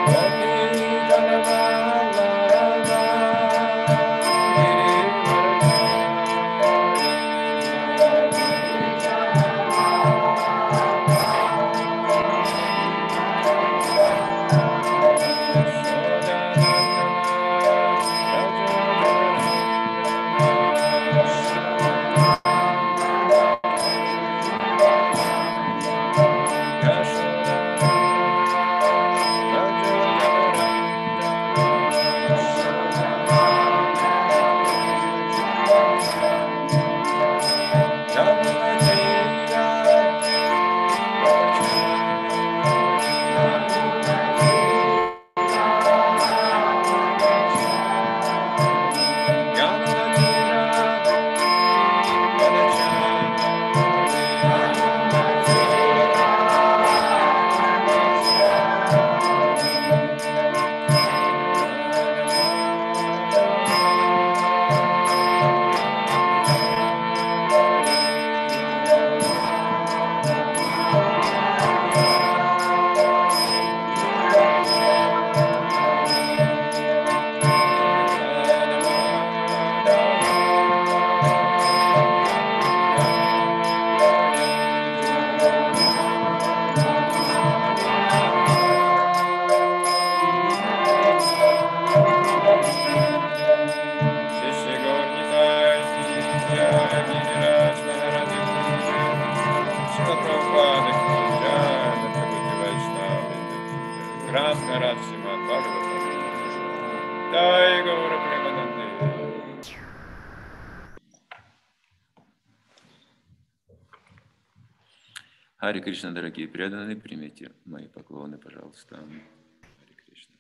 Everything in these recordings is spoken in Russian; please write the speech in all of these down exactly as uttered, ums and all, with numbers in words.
Харе Кришна, дорогие преданные, примите мои поклоны, пожалуйста. Харе Кришна.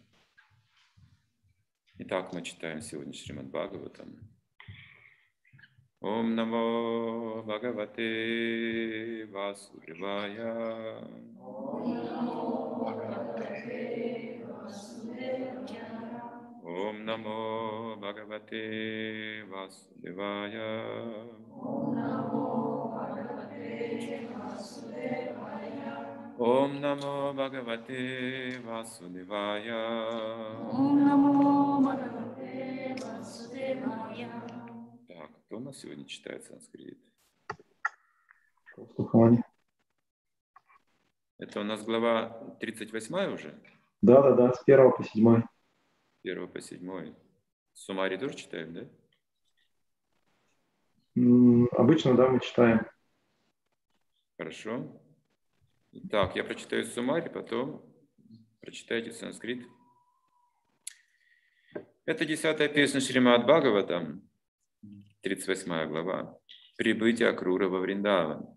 Итак, мы читаем сегодня Шримад Бхагаватам. Ом намо Бхагавате Васудевая. Ом намо Бхагавате Васудевая. Ом намо Бхагавате Васудевая. Ом намо Бхагавате Васудевая. Так, кто у нас сегодня читает санскрит? Это у нас глава тридцать восьмая уже? Да, да, да, с первого по седьмой. С первого по седьмой. Сумари тоже читаем, да? М, Обычно, да, мы читаем. Хорошо. Итак, я прочитаю суммари, потом прочитайте санскрит. Это десятая песня Шримад Бхагаватам, тридцать восьмая глава. Прибытие Акрура во Вриндаван.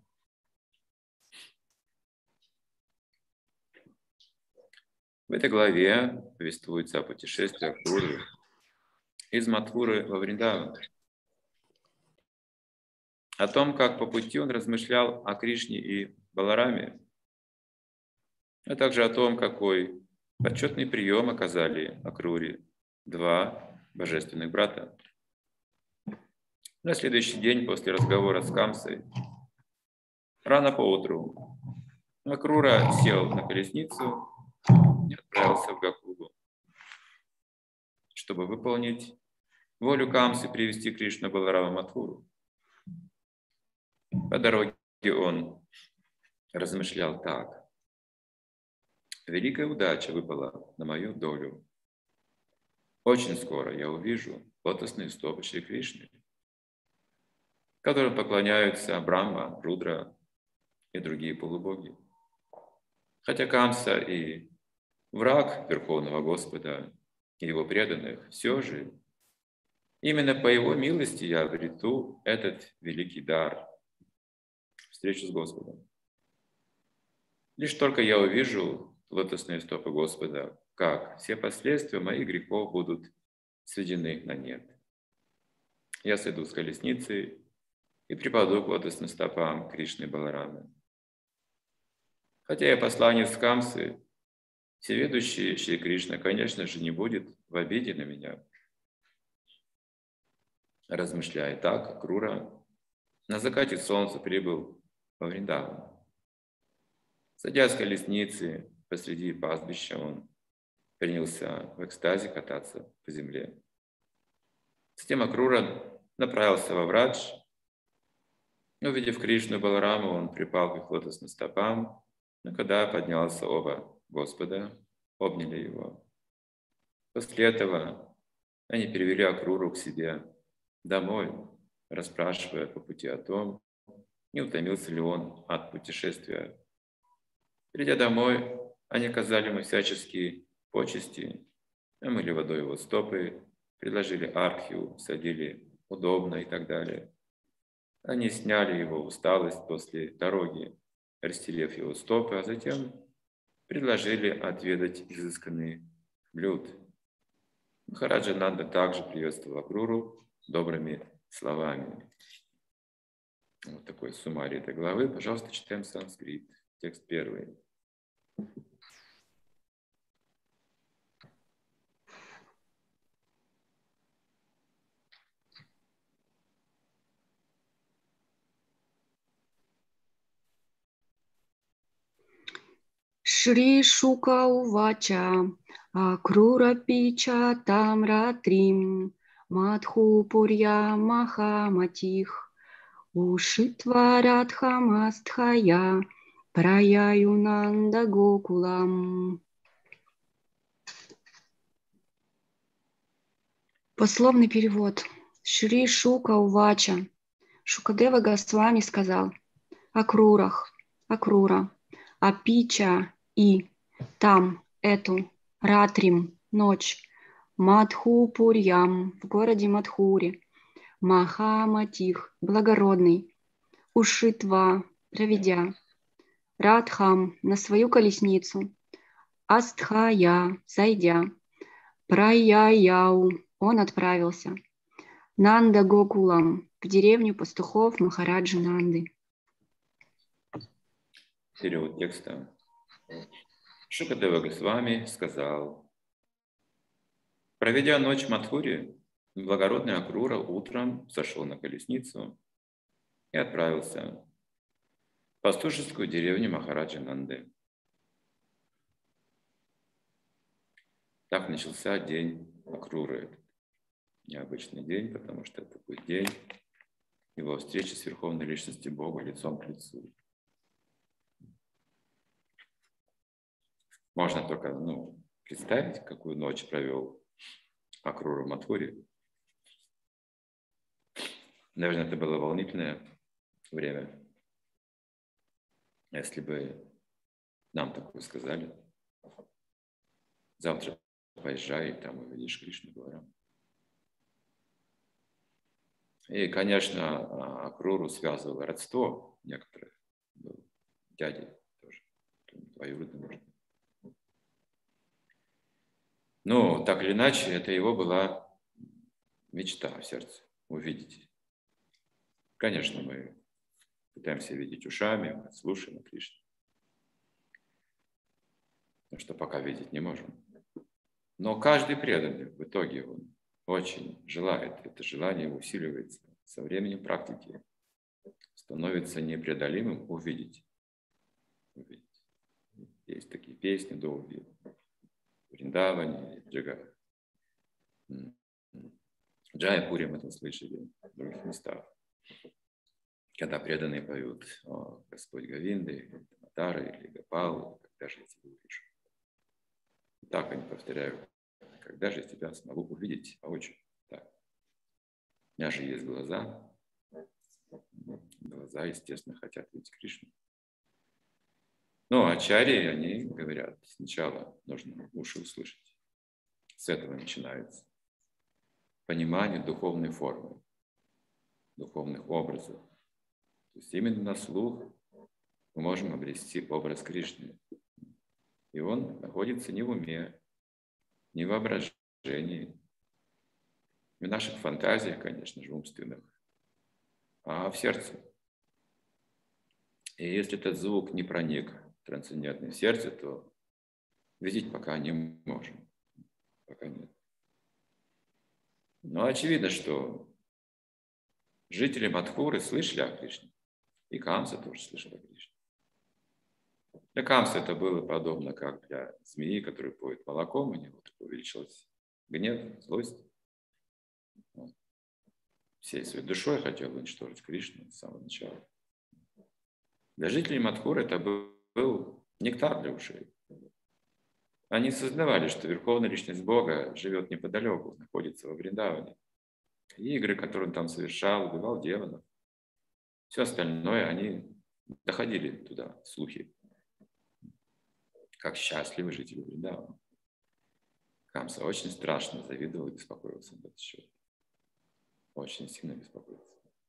В этой главе повествуется о путешествии Акруры из Матхуры во Вриндаван. О том, как по пути он размышлял о Кришне и Балараме, а также о том, какой почетный прием оказали Акруре два божественных брата. На следующий день после разговора с Камсой, рано поутру, Акрура сел на колесницу и отправился в Гакулу, чтобы выполнить волю Камсы привести Кришну Баларама Матхуру. По дороге он размышлял так. Великая удача выпала на мою долю. Очень скоро я увижу лотосные стопы Шри Кришны, которым поклоняются Брахма, Рудра и другие полубоги. Хотя Камса и враг Верховного Господа и его преданных, все же именно по его милости я обрету этот великий дар – встречу с Господом. Лишь только я увижу лотосные стопы Господа, как все последствия моих грехов будут сведены на нет. Я сойду с колесницы и припаду к лотосным стопам Кришны Баларамы. Хотя я посланец Камсы, всеведущий Шри Кришна, конечно же, не будет в обиде на меня. Размышляя так, Акрура на закате солнца прибыл во Вриндаван. Садя с колесницы посреди пастбища, он принялся в экстазе кататься по земле. Затем Акрура направился во Врадж. Увидев Кришну и Балараму, он припал к их лотосным стопам, но когда поднялся оба Господа, обняли его. После этого они перевели Акруру к себе домой, расспрашивая по пути о том, не утомился ли он от путешествия. Придя домой, они оказали ему всяческие почести, омыли водой его стопы, предложили архию, садили удобно и так далее. Они сняли его усталость после дороги, расстелив его стопы, а затем предложили отведать изысканный блюд. Махараджа Нанда также приветствовал Акруру добрыми словами. Вот такой суммарий этой главы. Пожалуйста, читаем санскрит. Текст первый. Шри Шука Увача Акрура Пича Тамратрим Мадхупурья Махаматих Ушитва Радхамастхая Праяюнанда Гокулам. Пословный перевод. Шри Шука Увача. Шукадева Госвами сказал: Акрурах, Акрура, Апича и там, эту, Ратрим, ночь, Мадхупурьям, в городе Мадхури, Махаматих, благородный, Ушитва, проведя, Радхам, на свою колесницу, Астхая, зайдя, Праяяу, он отправился, Нанда Гокулам, в деревню пастухов Махараджи Нанды. Перевод текста. Шукадева Госвами сказал: проведя ночь в Мадхуре, благородный Акрура утром сошел на колесницу и отправился в пастушескую деревню Махараджи Нанды. Так начался день Акруры. Необычный день, потому что это будет день его встречи с Верховной Личностью Бога лицом к лицу. Можно только ну, представить, какую ночь провел Акрура в Мадхуре. Наверное, это было волнительное время. Если бы нам такое сказали: завтра поезжай, и там увидишь Кришну Балараму. И, конечно, Акруру связывало родство некоторое. Был дядей тоже, двоюродный, может быть. Но так или иначе, это его была мечта в сердце — увидеть. Конечно, мы пытаемся видеть ушами, мы слушаем Кришну, потому что пока видеть не можем. Но каждый преданный в итоге он очень желает, это желание усиливается со временем практики, становится непреодолимым увидеть. увидеть. Есть такие песни долгие. Вриндаване, Джага. Джайпуре мы это слышали, в других местах. Когда преданные поют: о, Господь Говинды, Матара или Гопал, когда же я тебя увижу. Так они повторяют: когда же я тебя смогу увидеть воочию. Так. У меня же есть глаза. Глаза, естественно, хотят видеть Кришну. Ну, ачарьи, они говорят, сначала нужно уши услышать. С этого начинается понимание духовной формы, духовных образов. То есть именно на слух мы можем обрести образ Кришны. И он находится не в уме, не в воображении, не в наших фантазиях, конечно же, умственных, а в сердце. И если этот звук не проник трансцендентное сердце, то видеть пока не можем. Пока нет. Но очевидно, что жители Мадхуры слышали о Кришне. И Камса тоже слышал о Кришне. Для Камса это было подобно, как для змеи, которая поет молоком, у него увеличилась гнев, злость. Он всей своей душой хотел уничтожить Кришну с самого начала. Для жителей Мадхуры это был нектар для ушей. Они сознавали, что Верховная Личность Бога живет неподалеку, находится во Вриндаване. И игры, которые он там совершал, убивал демонов, все остальное, они доходили туда, слухи, как счастливы жители Вриндавана. Камса очень страшно завидовал и беспокоился на этот счет. Очень сильно беспокоился.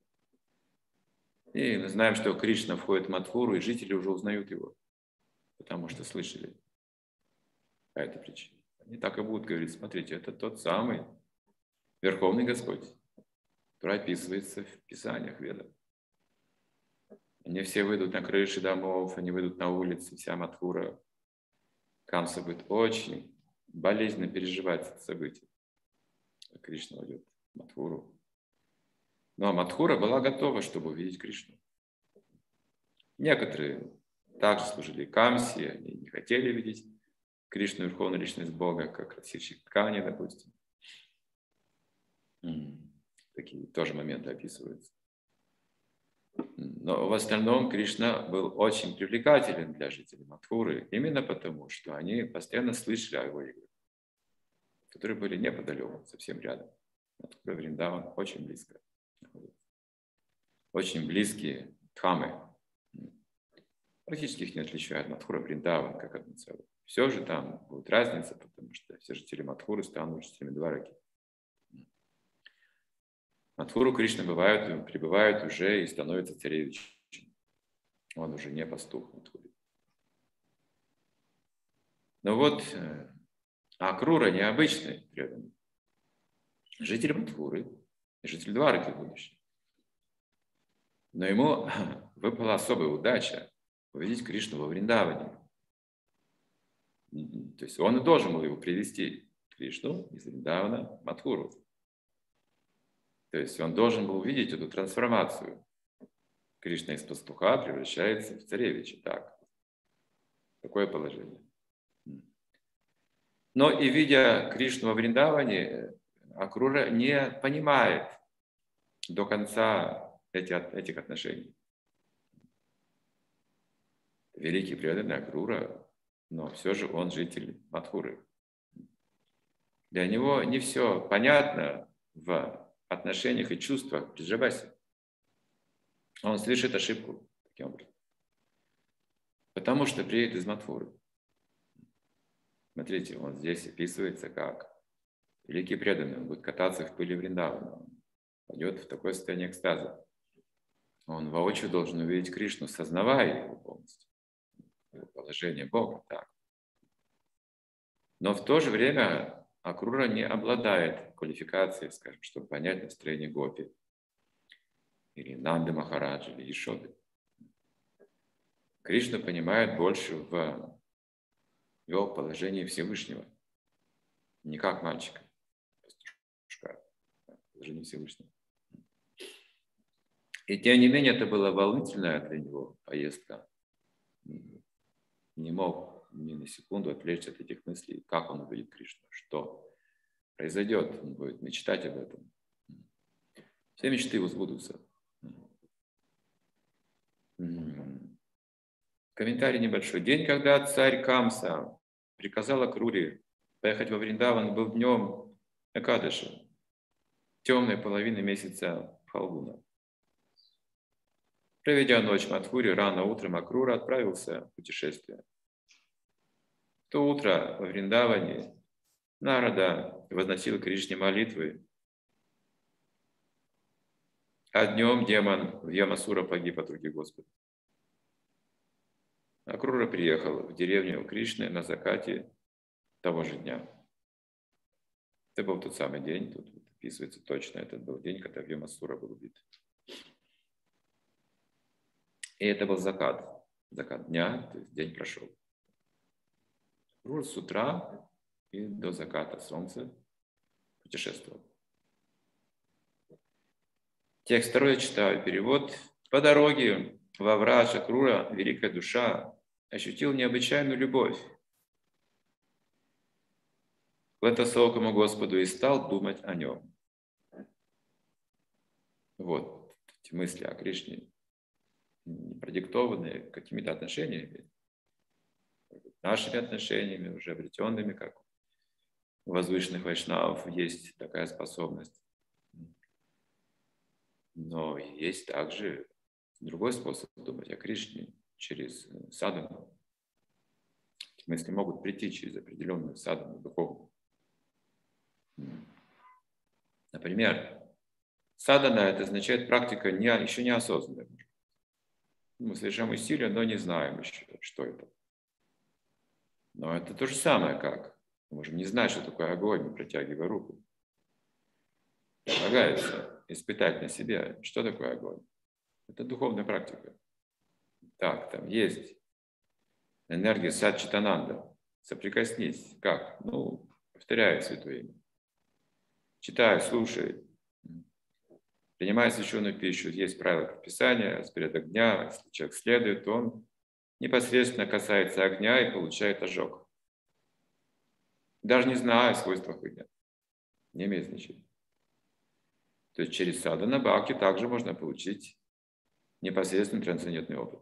И мы знаем, что Кришна входит в Мадхуру, и жители уже узнают его, потому что слышали по этой причине. Они так и будут говорить: смотрите, это тот самый Верховный Господь, который описывается в Писаниях, Ведах. Они все выйдут на крыши домов, они выйдут на улицы, вся Мадхура. Камса будет очень болезненно переживать это событие. Кришна войдет в Мадхуру. Но Мадхура была готова, чтобы увидеть Кришну. Некоторые также служили Камсе, они не хотели видеть Кришну, Верховную Личность Бога, как Расирщик ткани, допустим. Такие тоже моменты описываются. Но в остальном Кришна был очень привлекателен для жителей Мадхуры, именно потому, что они постоянно слышали о его играх, которые были неподалеку, совсем рядом. Мадхура и Вриндаван очень близко находятся. Очень близкие дхамы. Практически их не отличают Мадхура и Вриндаван как одно целое. Все же там будет разница, потому что все жители Мадхуры станут жителями Двараки. Мадхуру Кришна бывают, прибывают уже и становятся царевичем. Он уже не пастух в Мадхуре. Но вот Акрура необычный преданный. Житель Мадхуры и житель Двараки в будущем. Но ему выпала особая удача увидеть Кришну во Вриндаване. То есть он и должен был его привести, Кришну, из Вриндавана в Мадхуру. То есть он должен был увидеть эту трансформацию. Кришна из пастуха превращается в царевича. Так. Такое положение. Но и видя Кришну во Вриндаване, Акрура не понимает до конца эти, этих отношений. Великий преданный Акрура, но все же он житель Мадхуры. Для него не все понятно в отношениях и чувствах при Джабасе. Он совершит ошибку таким образом. Потому что приедет из Мадхуры. Смотрите, он здесь описывается как великий преданный. Он будет кататься в пыли Вриндавана. Он пойдет в такое состояние экстаза. Он воочию должен увидеть Кришну, сознавая его полностью. Его положение Бога. Так. Но в то же время Акрура не обладает квалификацией, скажем, чтобы понять настроение Гопи, или Нанды Махараджи, или Ешоды. Кришна понимает больше в его положении Всевышнего, не как мальчика, положение Всевышнего. И тем не менее, это была волнительная для него поездка. Не мог ни на секунду отвлечься от этих мыслей, как он увидит Кришну, что произойдет, он будет мечтать об этом. Все мечты его сбудутся. Комментарий небольшой. День, когда царь Камса приказал Акруре поехать во Вриндаван, был днем Экадаши, темной половины месяца Фалгуна. Проведя ночь в Мадхуре, рано утром Акрура отправился в путешествие. В то утро во Вриндаване Нарада возносил Кришне молитвы, а днем демон в Ямасура погиб от руки Господа. Акрура приехал в деревню Кришны на закате того же дня. Это был тот самый день, тут описывается точно, этот был день, когда в Ямасура был убит. И это был закат, закат дня, то есть день прошел. Акрура с утра и до заката солнца путешествовал. Текст второй я читаю, перевод. По дороге во Врадж Акрура, великая душа, ощутил необычайную любовь к высокому Господу и стал думать о нем. Вот эти мысли о Кришне, продиктованные какими-то отношениями, нашими отношениями, уже обретенными, как у возвышенных вайшнавов есть такая способность. Но есть также другой способ думать о Кришне через садхану. Эти мысли могут прийти через определенную садхану духовную. Например, садхана — это означает практика не, еще неосознанная. Мы совершаем усилия, но не знаем еще, что это. Но это то же самое, как мы можем не знать, что такое огонь, протягивая руку. Предлагается испытать на себе, что такое огонь. Это духовная практика. Так, там есть энергия Сатчитананда. Соприкоснись. Как? Ну, повторяй святое имя. Читай, слушай. Принимая священную пищу. Есть правила предписания, распорядок дня. Если человек следует, то он непосредственно касается огня и получает ожог. Даже не зная о свойствах огня. Не имеет значения. То есть через садхана бхакти также можно получить непосредственный трансцендентный опыт.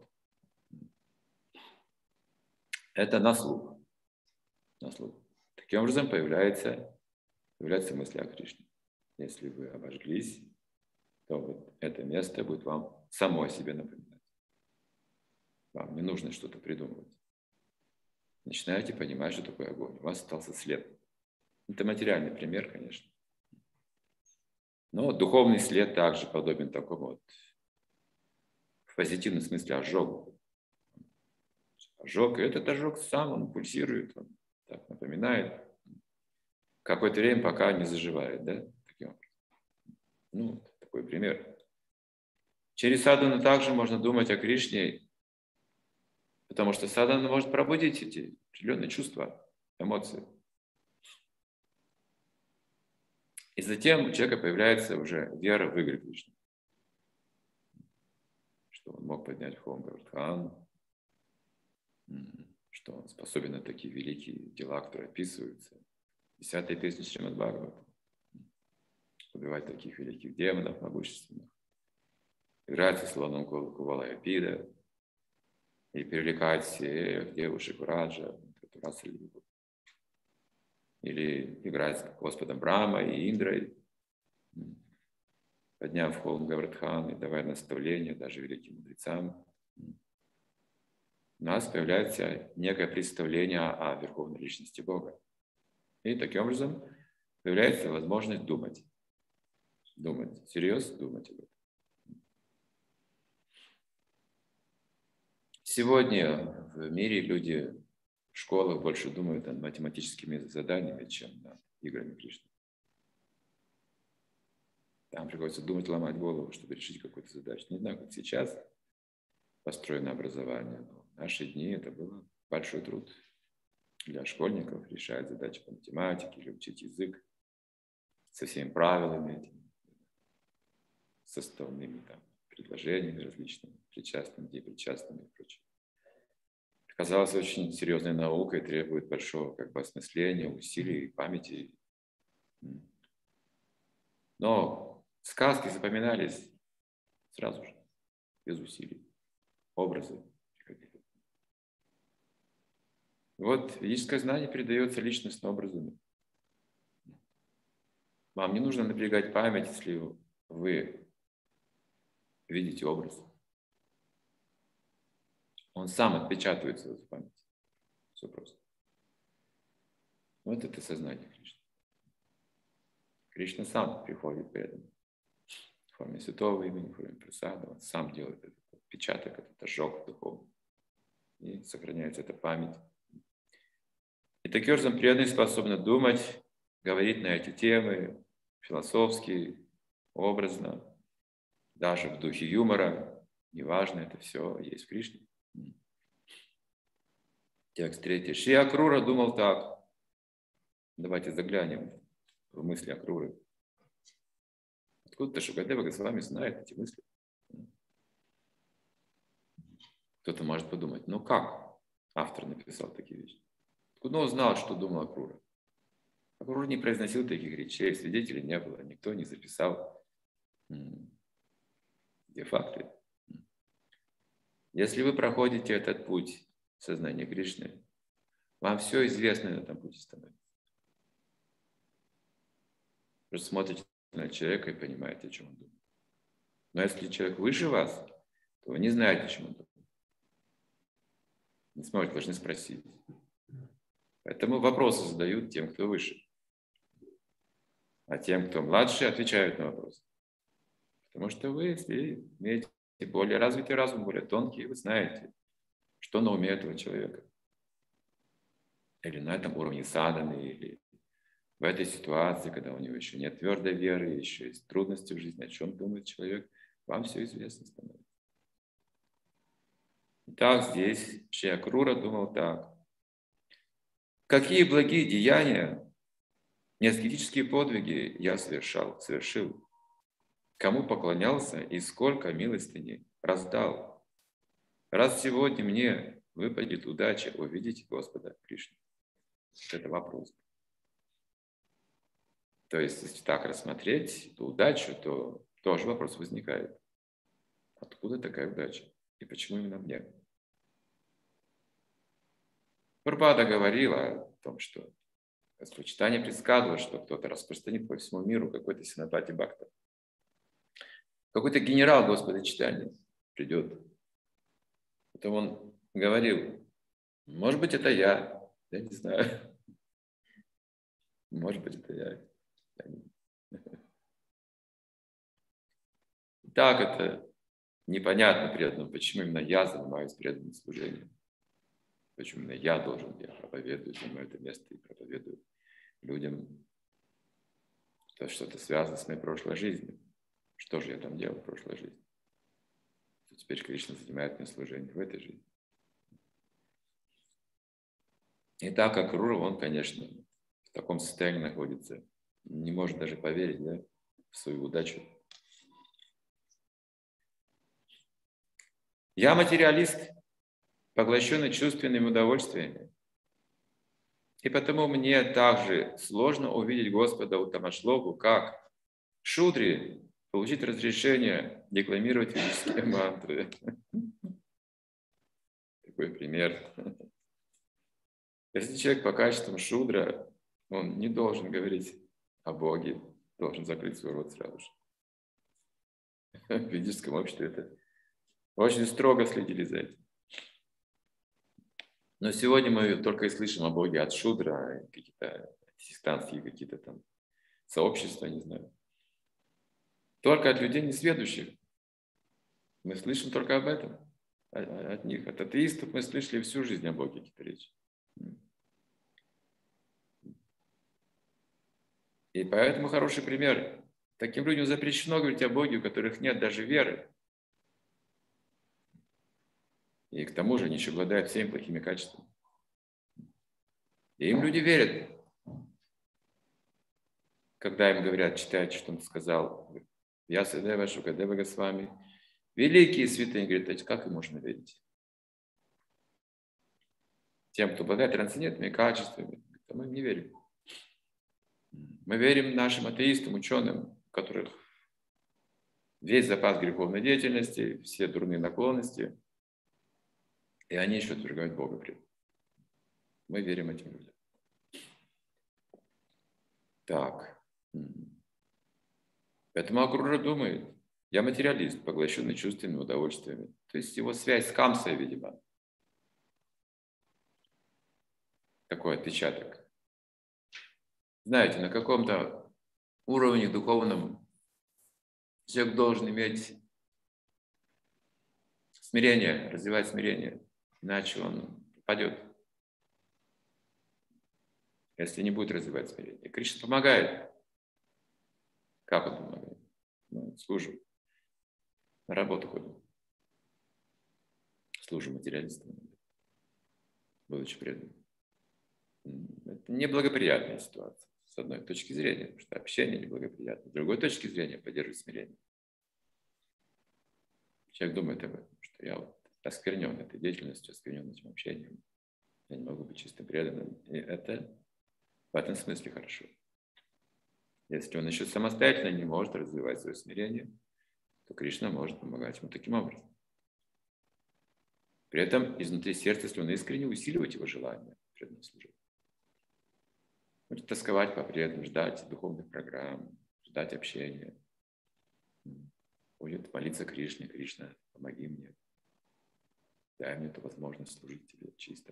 Это на слух. На слух. Таким образом появляется, появляется мысль о Кришне. Если вы обожглись, то вот это место будет вам само о себе напоминать. Вам не нужно что-то придумывать. Начинаете понимать, что такое огонь. У вас остался след. Это материальный пример, конечно. Но духовный след также подобен такому вот в позитивном смысле ожогу. Ожог, и этот ожог сам, он пульсирует, он так напоминает. Какое-то время, пока не заживает, да? Таким образом. Ну, такой пример. Через садхану также можно думать о Кришне, потому что садхана может пробудить эти определенные чувства, эмоции. И затем у человека появляется уже вера в игры Кришны. Что он мог поднять Хом Гавардхан, что он способен на такие великие дела, которые описываются. Десятая песня Шримад Бхагавата. Убивать таких великих демонов могущественных. Играть со слоном Кувалаяпида и привлекать всех девушек Раджа, или играть с Господом Брахма и Индрой, подняв холм Гавардхан и давая наставления даже великим мудрецам. У нас появляется некое представление о верховной личности Бога. И таким образом появляется возможность думать. Думать, серьезно думать об этом. Сегодня в мире люди в школах больше думают над математическими заданиями, чем над играми Кришны. Там приходится думать, ломать голову, чтобы решить какую-то задачу. Не знаю, как сейчас построено образование, но в наши дни это был большой труд для школьников решать задачи по математике или учить язык со всеми правилами, этими, составными там, предложениями различными, причастными, депричастными и прочее. Оказалось очень серьезной наукой, требует большого как бы осмысления, усилий, памяти. Но сказки запоминались сразу же, без усилий, образы. Вот ведическое знание передается личностно образами. Вам не нужно напрягать память, если вы видите образ. Он сам отпечатывается в памяти. Все просто. Вот это сознание Кришны. Кришна сам приходит при этом в форме святого имени, в форме прасада. Он сам делает этот отпечаток, этот ожог духовный. И сохраняется эта память. И таким образом преданные способны думать, говорить на эти темы философски, образно, даже в духе юмора. Неважно, это все есть в Кришне. Текст третий. Шри Акрура думал так. Давайте заглянем в мысли Акруры. Откуда-то Шукадева Госвами знает эти мысли. Кто-то может подумать, ну как? автор написал такие вещи. Откуда он знал, что думал Акрура? Акрура не произносил таких речей, свидетелей не было, никто не записал. Где факты? Если вы проходите этот путь сознания Кришны, вам все известно на этом пути становится. Просто смотрите на человека и понимаете, о чем он думает. Но если человек выше вас, то вы не знаете, о чем он думает. Не сможете, должны спросить. Поэтому вопросы задают тем, кто выше. А тем, кто младше, отвечают на вопросы. Потому что вы, если имеете более развитый разум, более тонкий, вы знаете, что на уме этого человека. Или на этом уровне садханы, или в этой ситуации, когда у него еще нет твердой веры, еще есть трудности в жизни, о чем думает человек, вам все известно становится. Итак, здесь Шри Акрура думал так. Какие благие деяния, неаскетические подвиги я совершал, совершил? Кому поклонялся и сколько милостыни раздал? Раз сегодня мне выпадет удача увидеть Господа Кришну. Это вопрос. То есть, если так рассмотреть эту удачу, то тоже вопрос возникает. Откуда такая удача? И почему именно мне? Прабхупада говорила о том, что Господь Чайтанья предсказывал, что кто-то распространит по всему миру какой-то синапати бхакта. Какой-то генерал Господа Чайтаньи придет. Потом он говорил, может быть, это я, я не знаю. Может быть, это я. Так это непонятно преданным, почему именно я занимаюсь преданным служением. Почему именно я должен, я проповедую, занимаю это место и проповедую людям то, что-то связано с моей прошлой жизнью. Что же я там делал в прошлой жизни? Теперь Кришна занимает мне служение в этой жизни. И так как Акрура, он, конечно, в таком состоянии находится, не может даже поверить, да, в свою удачу. Я материалист, поглощенный чувственными удовольствиями. И потому мне также сложно увидеть Господа Уттамашлоку, как шудре получить разрешение декламировать ведические мантры. Такой пример. Если человек по качествам шудра, он не должен говорить о Боге, должен закрыть свой рот сразу же. В ведическом обществе это очень строго следили за этим. Но сегодня мы только и слышим о Боге от шудра, какие-то сектантские какие-то там сообщества, не знаю. Только от людей несведущих. Мы слышим только об этом. От них. От атеистов мы слышали всю жизнь о Боге какие-то речи. И поэтому хороший пример. Таким людям запрещено говорить о Боге, у которых нет даже веры. И к тому же они еще обладают всеми плохими качествами. И им люди верят. Когда им говорят, читайте, что он сказал, Вьясадева, Шукадева Госвами, великие святые, говорят, как им можно верить? Тем, кто обладает трансцендентными качествами, мы им не верим. Мы верим нашим атеистам, ученым, у которых весь запас греховной деятельности, все дурные наклонности, и они еще отвергают Бога при этом. Мы верим этим людям. Так. Поэтому Акрура думает, я материалист, поглощенный чувственными удовольствиями. То есть его связь с Камсой, видимо, такой отпечаток. Знаете, на каком-то уровне духовном человек должен иметь смирение, развивать смирение, иначе он падет, если не будет развивать смирение. Кришна помогает. Как он помогает? Мы служим. На работу ходим. Служим материалистам, будучи преданным. Это неблагоприятная ситуация, с одной точки зрения, потому что общение неблагоприятно. С другой точки зрения, поддерживать смирение. Человек думает об этом, что я вот осквернен этой деятельностью, осквернен этим общением. Я не могу быть чистым преданным. И это в этом смысле хорошо. Если он еще самостоятельно не может развивать свое смирение, то Кришна может помогать ему таким образом. При этом изнутри сердца, если он искренне, усиливать его желание преданно служить. Будет тосковать по преданным, ждать духовных программ, ждать общения. Будет молиться Кришне: Кришна, помоги мне. Дай мне эту возможность служить тебе чисто.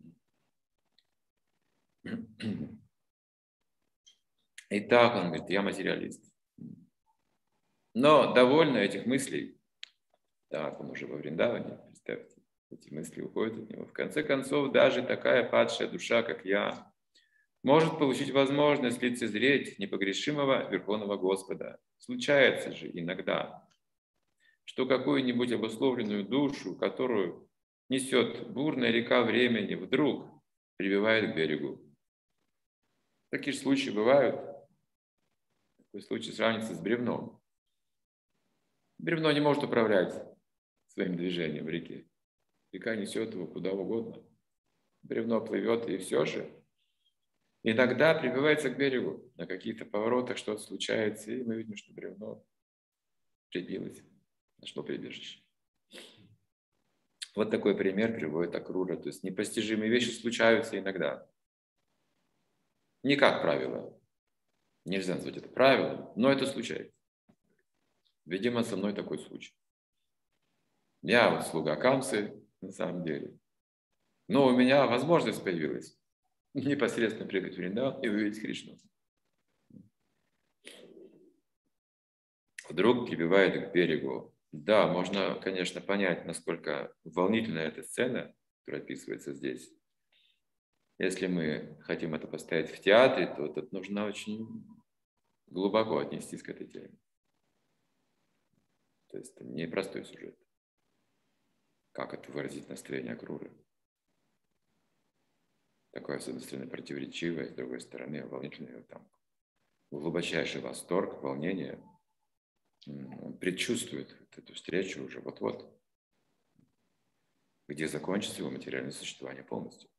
Итак, он говорит: я материалист. Но довольно этих мыслей, так, он уже во Вриндаване, представьте, эти мысли уходят от него. В конце концов, даже такая падшая душа, как я, может получить возможность лицезреть непогрешимого Верховного Господа. Случается же иногда, что какую-нибудь обусловленную душу, которую несет бурная река времени, вдруг прибивает к берегу. Такие же случаи бывают. Такой случай сравнится с бревном. Бревно не может управлять своим движением в реке. Река несет его куда угодно. Бревно плывет, и все же иногда прибивается к берегу. На каких-то поворотах что-то случается, и мы видим, что бревно прибилось, нашло прибежище. Вот такой пример приводит Акрура. То есть непостижимые вещи случаются иногда. Не как правило. Нельзя назвать это правилом, но это случается. Видимо, со мной такой случай. Я вот слуга Камсы, на самом деле. Но у меня возможность появилась непосредственно приехать в Вриндаван и увидеть Кришну. Вдруг прибивает к берегу. Да, можно, конечно, понять, насколько волнительная эта сцена, которая описывается здесь. Если мы хотим это поставить в театре, то это нужно очень глубоко отнестись к этой теме. То есть это непростой сюжет. Как это выразить настроение Акруры? Такое, с одной стороны, противоречивое, с другой стороны, волнительное, там, глубочайший восторг, волнение. Он предчувствует эту встречу уже вот-вот, где закончится его материальное существование полностью.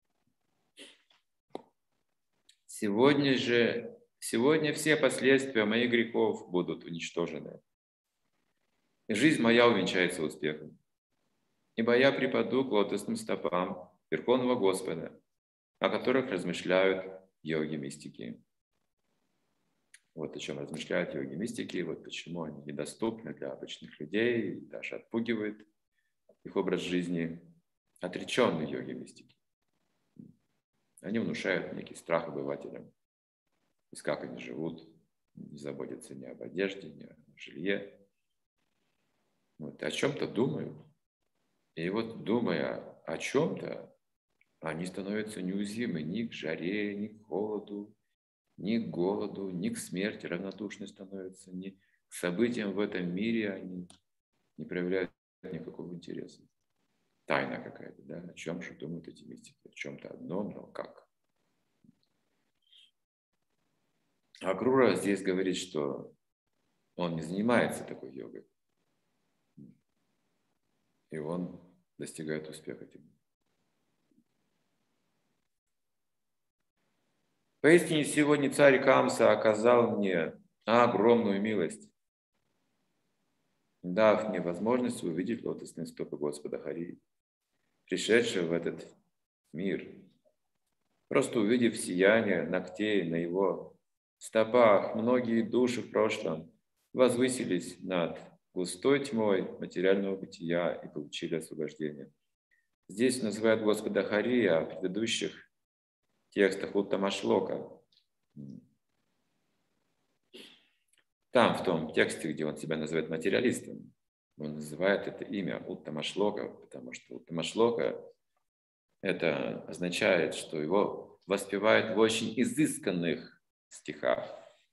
Сегодня же, сегодня все последствия моих грехов будут уничтожены. И жизнь моя увенчается успехом. Ибо я припаду к лотосным стопам Верховного Господа, о которых размышляют йоги-мистики. Вот о чем размышляют йоги-мистики, вот почему они недоступны для обычных людей, даже отпугивают их образ жизни. Отреченные йоги-мистики. Они внушают некий страх обывателям. И как они живут, не заботятся ни об одежде, ни о жилье. Вот, о чем-то думают. И вот, думая о чем-то, они становятся неуязвимы ни к жаре, ни к холоду, ни к голоду, ни к смерти, равнодушны становятся, ни к событиям в этом мире они не проявляют никакого интереса. Тайна какая-то, да, о чем же думают эти мистики, о чем-то одном, но как. Акрура здесь говорит, что он не занимается такой йогой, и он достигает успеха этим. Поистине, сегодня царь Камса оказал мне огромную милость, дав мне возможность увидеть лотосные стопы Господа Хари, пришедшего в этот мир. Просто увидев сияние ногтей на его стопах, многие души в прошлом возвысились над густой тьмой материального бытия и получили освобождение. Здесь называют Господа Хари, а в предыдущих текстах Уттама-шлока. Там, в том тексте, где он себя называет материалистом, он называет это имя Уттама-шлока, потому что Уттама-шлока это означает, что его воспевают в очень изысканных стихах.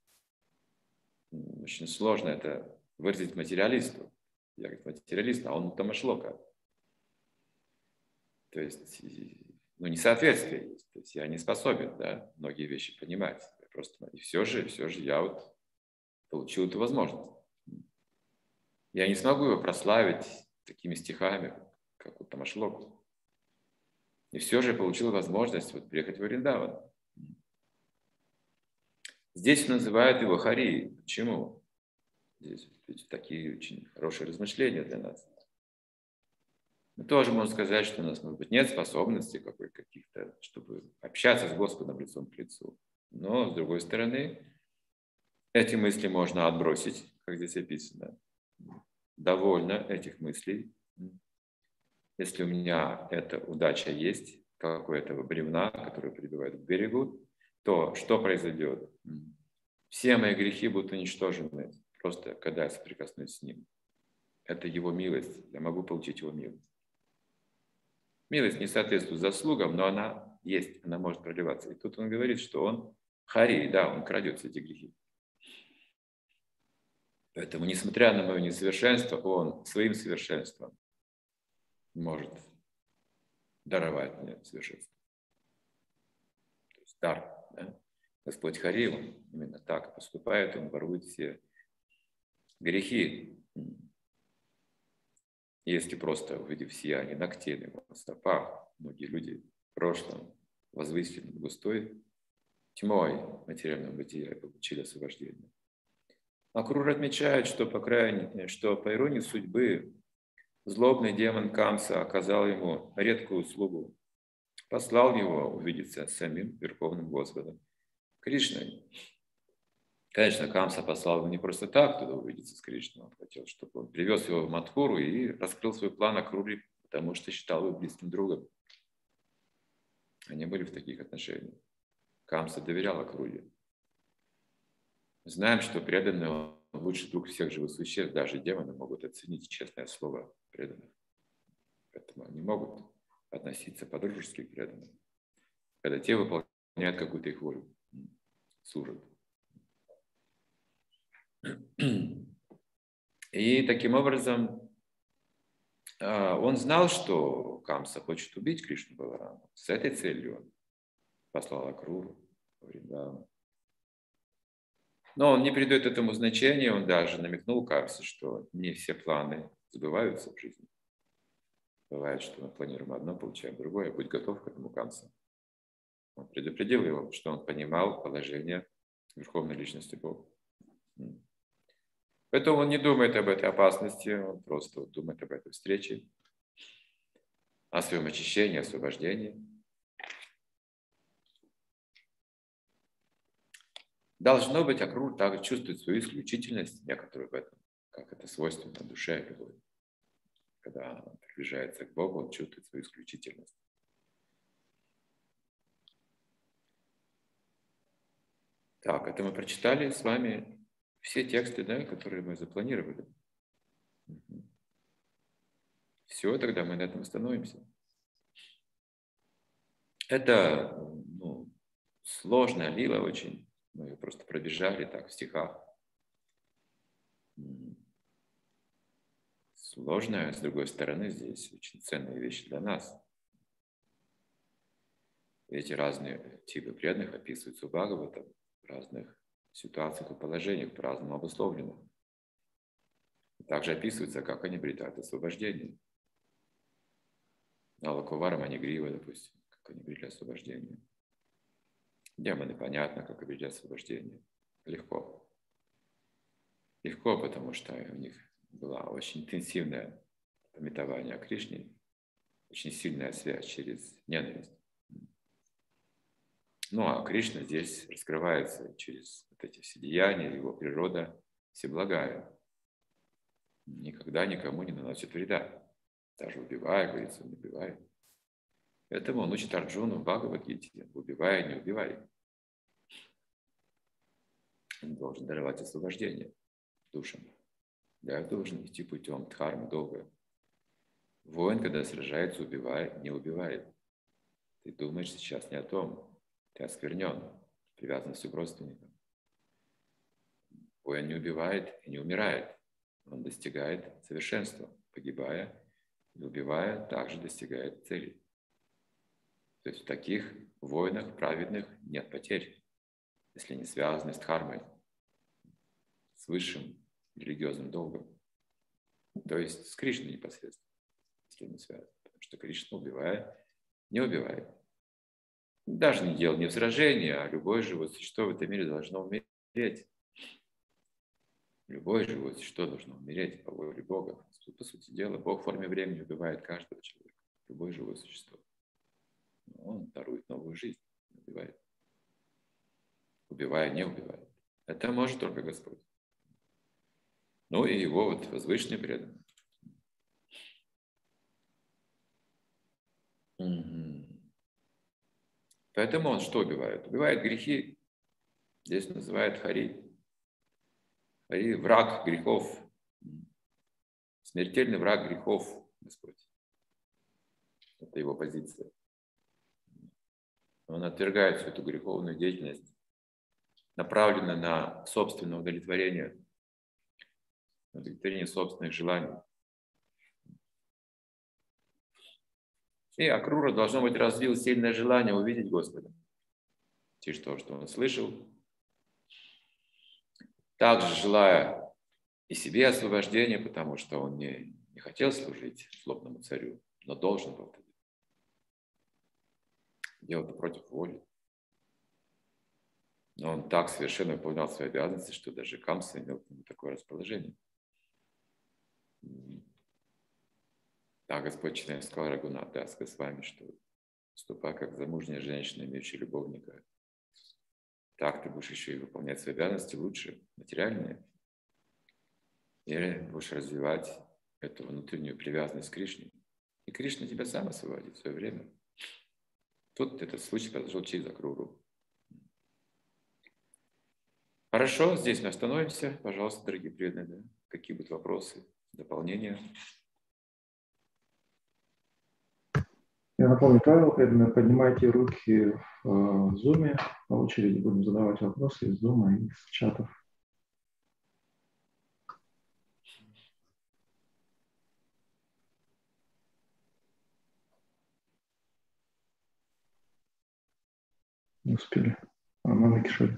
Очень сложно это выразить материалисту. Я говорю материалист, а он Уттама-шлока. То есть, ну, несоответствие есть. То есть я не способен, да, многие вещи понимать. Просто, и все же, все же я вот получил эту возможность. Я не смогу его прославить такими стихами, как Уттама-шлоку. И все же получил возможность вот приехать в Вриндаван. Здесь называют его Хари. Почему? Здесь такие очень хорошие размышления для нас. Мы тоже можем сказать, что у нас, может быть, нет способностей каких-то, чтобы общаться с Господом лицом к лицу. Но, с другой стороны, эти мысли можно отбросить, как здесь описано. Довольно этих мыслей. Если у меня эта удача есть, как у этого бревна, который прибивает к берегу, то что произойдет? Все мои грехи будут уничтожены, просто когда я соприкоснусь с ним. Это его милость, я могу получить его милость. Милость не соответствует заслугам, но она есть, она может проливаться. И тут он говорит, что он хари, да, он крадет все эти грехи. Поэтому, несмотря на мое несовершенство, он своим совершенством может даровать мне совершенство. То есть дар. Да? Господь Хари, он именно так поступает, он ворует все грехи. Если просто увидев сияние ногтей на его стопах, многие люди в прошлом возвысили над густой тьмой материального бытия и получили освобождение. Акрур отмечает, что по крайней, что по иронии судьбы злобный демон Камса оказал ему редкую услугу, послал его увидеться с самим Верховным Господом Кришной. Конечно, Камса послал его не просто так туда увидеться с Кришной, он хотел, чтобы он привез его в Мадхуру и раскрыл свой план Акруре, потому что считал его близким другом. Они были в таких отношениях. Камса доверял Акруре. Знаем, что преданный он лучший друг всех живых существ, даже демоны могут оценить честное слово преданных. Поэтому они могут относиться по-дружески к преданным, когда те выполняют какую-то их волю, служат. И таким образом он знал, что Камса хочет убить Кришну Балараму. С этой целью он послал Акруру во Вриндаван. Но он не придает этому значения, он даже намекнул Камсе, что не все планы сбываются в жизни. Бывает, что мы планируем одно, получаем другое. Будь готов к этому, Камса. Он предупредил его, что он понимал положение Верховной Личности Бога. Поэтому он не думает об этой опасности, он просто думает об этой встрече, о своем очищении, освобождении. Должно быть, Акрур также чувствует свою исключительность, некоторую в этом, как это свойственно душе любой. Когда он приближается к Богу, он чувствует свою исключительность. Так, это мы прочитали с вами все тексты, да, которые мы запланировали. Угу. Все, тогда мы на этом остановимся. Это ну, сложная лила очень. Мы ее просто пробежали так в стихах. Сложная, с другой стороны, здесь очень ценные вещи для нас. Эти разные типы преданных описываются у Бхагавата в разных ситуациях и положениях, по-разному обусловленных. Также описывается, как они обретают освобождение. Алакувара Манигрива, допустим, как они обрели освобождение. Демоны, понятно, как обрели освобождение. Легко. Легко, потому что у них была очень интенсивное памятование о Кришне, очень сильная связь через ненависть. Ну, а Кришна здесь раскрывается через вот эти все деяния, его природа всеблагая. Никогда никому не наносит вреда. Даже убивая, говорится, он убивает. Поэтому он учит Арджуну в Бхагавад-гите: убивай, не убивай. Он должен даровать освобождение душам. Я должен идти путем дхармы долго. Воин, когда сражается, убивает, не убивает. Ты думаешь сейчас не о том. Ты осквернен привязанностью к родственникам. Воин не убивает и не умирает. Он достигает совершенства, погибая и убивая, также достигает цели. То есть в таких воинах праведных нет потерь, если не связаны с дхармой, с высшим религиозным долгом. То есть с Кришной непосредственно, если не связаны. Потому что Кришна, убивая, не убивает. Даже не дело не в сражении, а любое живое существо в этом мире должно умереть. Любое живое существо должно умереть по воле Бога. По сути дела, Бог в форме времени убивает каждого человека. Любое живое существо. Он дарует новую жизнь, убивает. Убивая, не убивает. Это может только Господь. Ну и его вот возвышенные преданные. Угу. Поэтому он что убивает? Убивает грехи. Здесь называют хари. Хари – враг грехов. Смертельный враг грехов, Господь. Это его позиция. Он отвергает всю эту греховную деятельность, направленную на собственное удовлетворение, на удовлетворение собственных желаний. И Акрура, должно быть, развил сильное желание увидеть Господа. Через то, что он слышал. Также желая и себе освобождения, потому что он не, не хотел служить злобному царю, но должен был. Дело-то против воли. Но он так совершенно выполнял свои обязанности, что даже Камса имел к нему такое расположение. Да, Господь Читания сказал Рагунат, да, с вами, что поступай как замужняя женщина, имеющая любовника. Так ты будешь еще и выполнять свои обязанности лучше, материальные. Или будешь развивать эту внутреннюю привязанность к Кришне. И Кришна тебя сам освободит в свое время. Тут этот случай произошел через Акруру. Хорошо, здесь мы остановимся. Пожалуйста, дорогие преданные, да? Какие будут вопросы, дополнения? Я напомню правила, преданные, поднимайте руки в зуме. По очереди будем задавать вопросы из зума и из чатов. Не успели. Мама Кишори.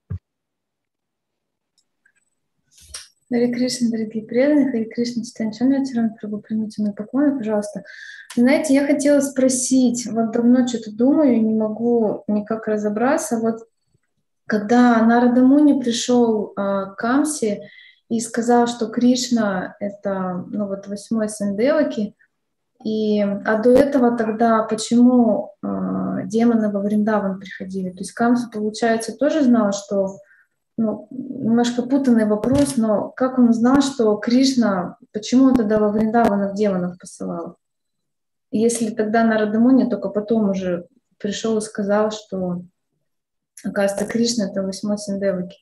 Харе Кришна, дорогие преданные, Харе Кришна, Читания Чаран, Прабху, примите мои поклоны, пожалуйста. Знаете, я хотела спросить, вот давно что-то думаю, не могу никак разобраться. Вот когда Нарада Муни пришел а, к Камсе и сказал, что Кришна — это, ну вот, восьмой сын Деваки, и, а до этого тогда почему а, демоны во Вриндаван приходили? То есть Камса, получается, тоже знал, что... Ну, немножко путанный вопрос, но как он узнал, что Кришна, почему он тогда во Вриндаванов демонов посылал? Если тогда Нарада Муни только потом уже пришел и сказал, что, оказывается, Кришна — это восьмой сын Деваки.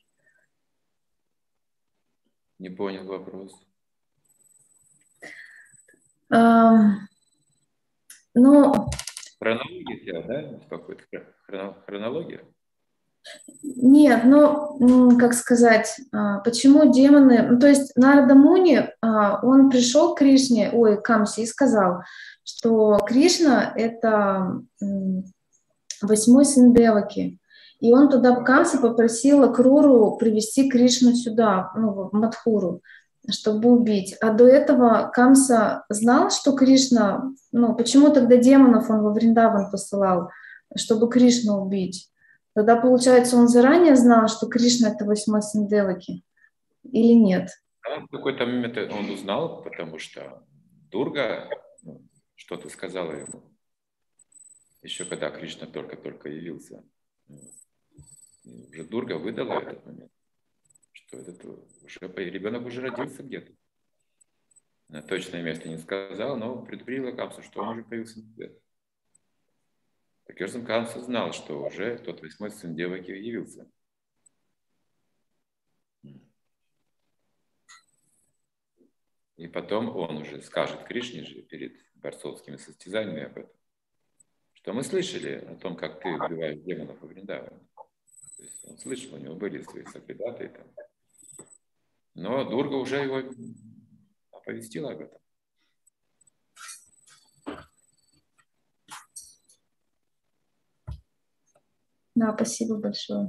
Не понял вопрос. А, ну... Хронология, да? Какой-то хронология? Нет, ну, как сказать, почему демоны... Ну, то есть Нарада Муни, он пришел к Кришне, ой, к Камсе и сказал, что Кришна — это восьмой сын Деваки. И он туда в Камсе попросил Акруру привести Кришну сюда, ну, в Мадхуру, чтобы убить. А до этого Камса знал, что Кришна... Ну, почему тогда демонов он во Вриндаван посылал, чтобы Кришну убить? Тогда, получается, он заранее знал, что Кришна — это восьмой сын Деваки, или нет? В какой-то момент он узнал, потому что Дурга ну, что-то сказала ему, еще когда Кришна только-только явился. И уже Дурга выдала этот момент, что этот уже ребенок уже родился где-то. На точное место не сказал, но предупредила Камсу, что он уже появился на свет. Таким образом, Камса знал, что уже тот восьмой сын Деваки явился. И потом он уже скажет Кришне же перед борцовскими состязаниями об этом, что мы слышали о том, как ты убиваешь демонов во Вриндаване. То есть он слышал, у него были свои соглядатые там. Но Дурга уже его оповестила об этом. Да, спасибо большое.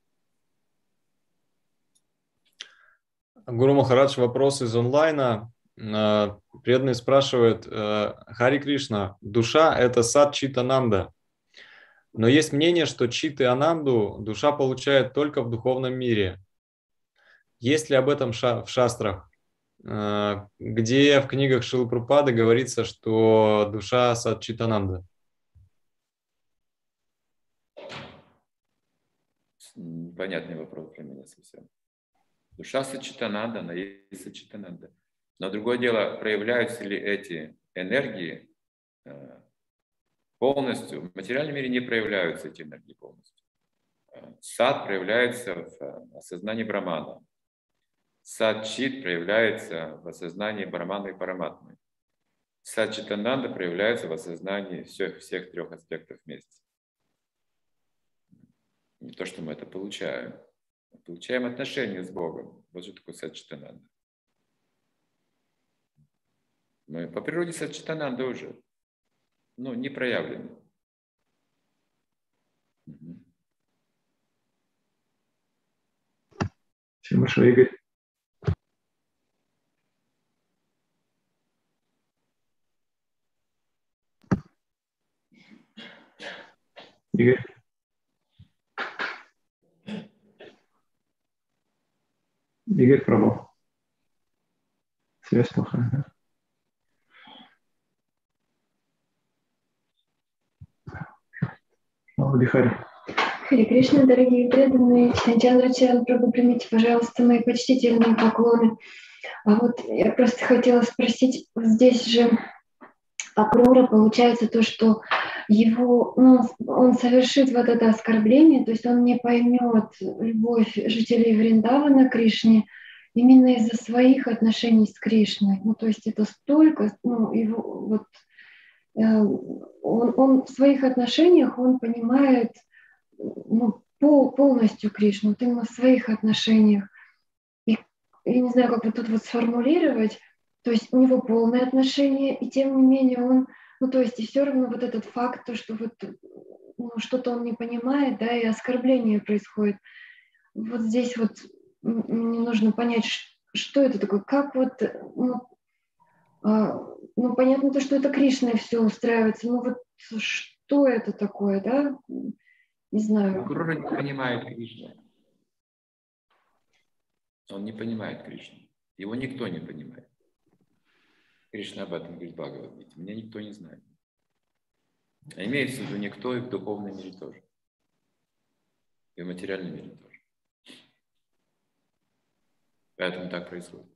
Гуру Махарадж, вопрос из онлайна. Преданный спрашивает: Хари Кришна, душа – это сад Читананда. Но есть мнение, что Чит и Ананду душа получает только в духовном мире. Есть ли об этом ша в шастрах, где в книгах Шрилы Прабхупады говорится, что душа сад Читананда? Непонятный вопрос для меня совсем. Душа Сачитананда, она есть Сачитананда. Но другое дело, проявляются ли эти энергии полностью. В материальном мире не проявляются эти энергии полностью. Сад проявляется в осознании Брахмана. Сад Чит проявляется в осознании Брахмана и Параматмы. Сад Читананда проявляется в осознании всех, всех трех аспектов вместе. Не то, что мы это получаем. Мы получаем отношения с Богом. Вот что такое Сад Читананда. Мы по природе Сад Читананда уже, ну, не проявлены. Угу. Спасибо большое, Игорь. Игорь. Игорь пробовал. Связь плохая, да? Хари. Хари Кришна, дорогие преданные, Читанчандра Чаран Прабху, примите, пожалуйста, мои почтительные поклоны. А вот я просто хотела спросить, здесь же Акрура получается то, что его, ну, он совершит вот это оскорбление, то есть он не поймет любовь жителей Вриндавана к Кришне именно из-за своих отношений с Кришной. Ну, то есть это столько, ну, его вот Он, он в своих отношениях, он понимает, ну, пол, полностью Кришну, вот именно в своих отношениях. И я не знаю, как вот тут вот сформулировать, то есть у него полное отношение, и тем не менее он, ну то есть и все равно вот этот факт, то, что вот ну, что-то он не понимает, да, и оскорбление происходит. Вот здесь вот мне нужно понять, что это такое, как вот, ну, ну, понятно то, что это Кришной все устраивается, но вот что это такое, да? Не знаю. Акрура не понимает Кришну. Он не понимает Кришну. Его никто не понимает. Кришна об этом говорит в Бхагавад-гите. Меня никто не знает. А имеется в виду никто и в духовном мире тоже. И в материальном мире тоже. Поэтому так происходит.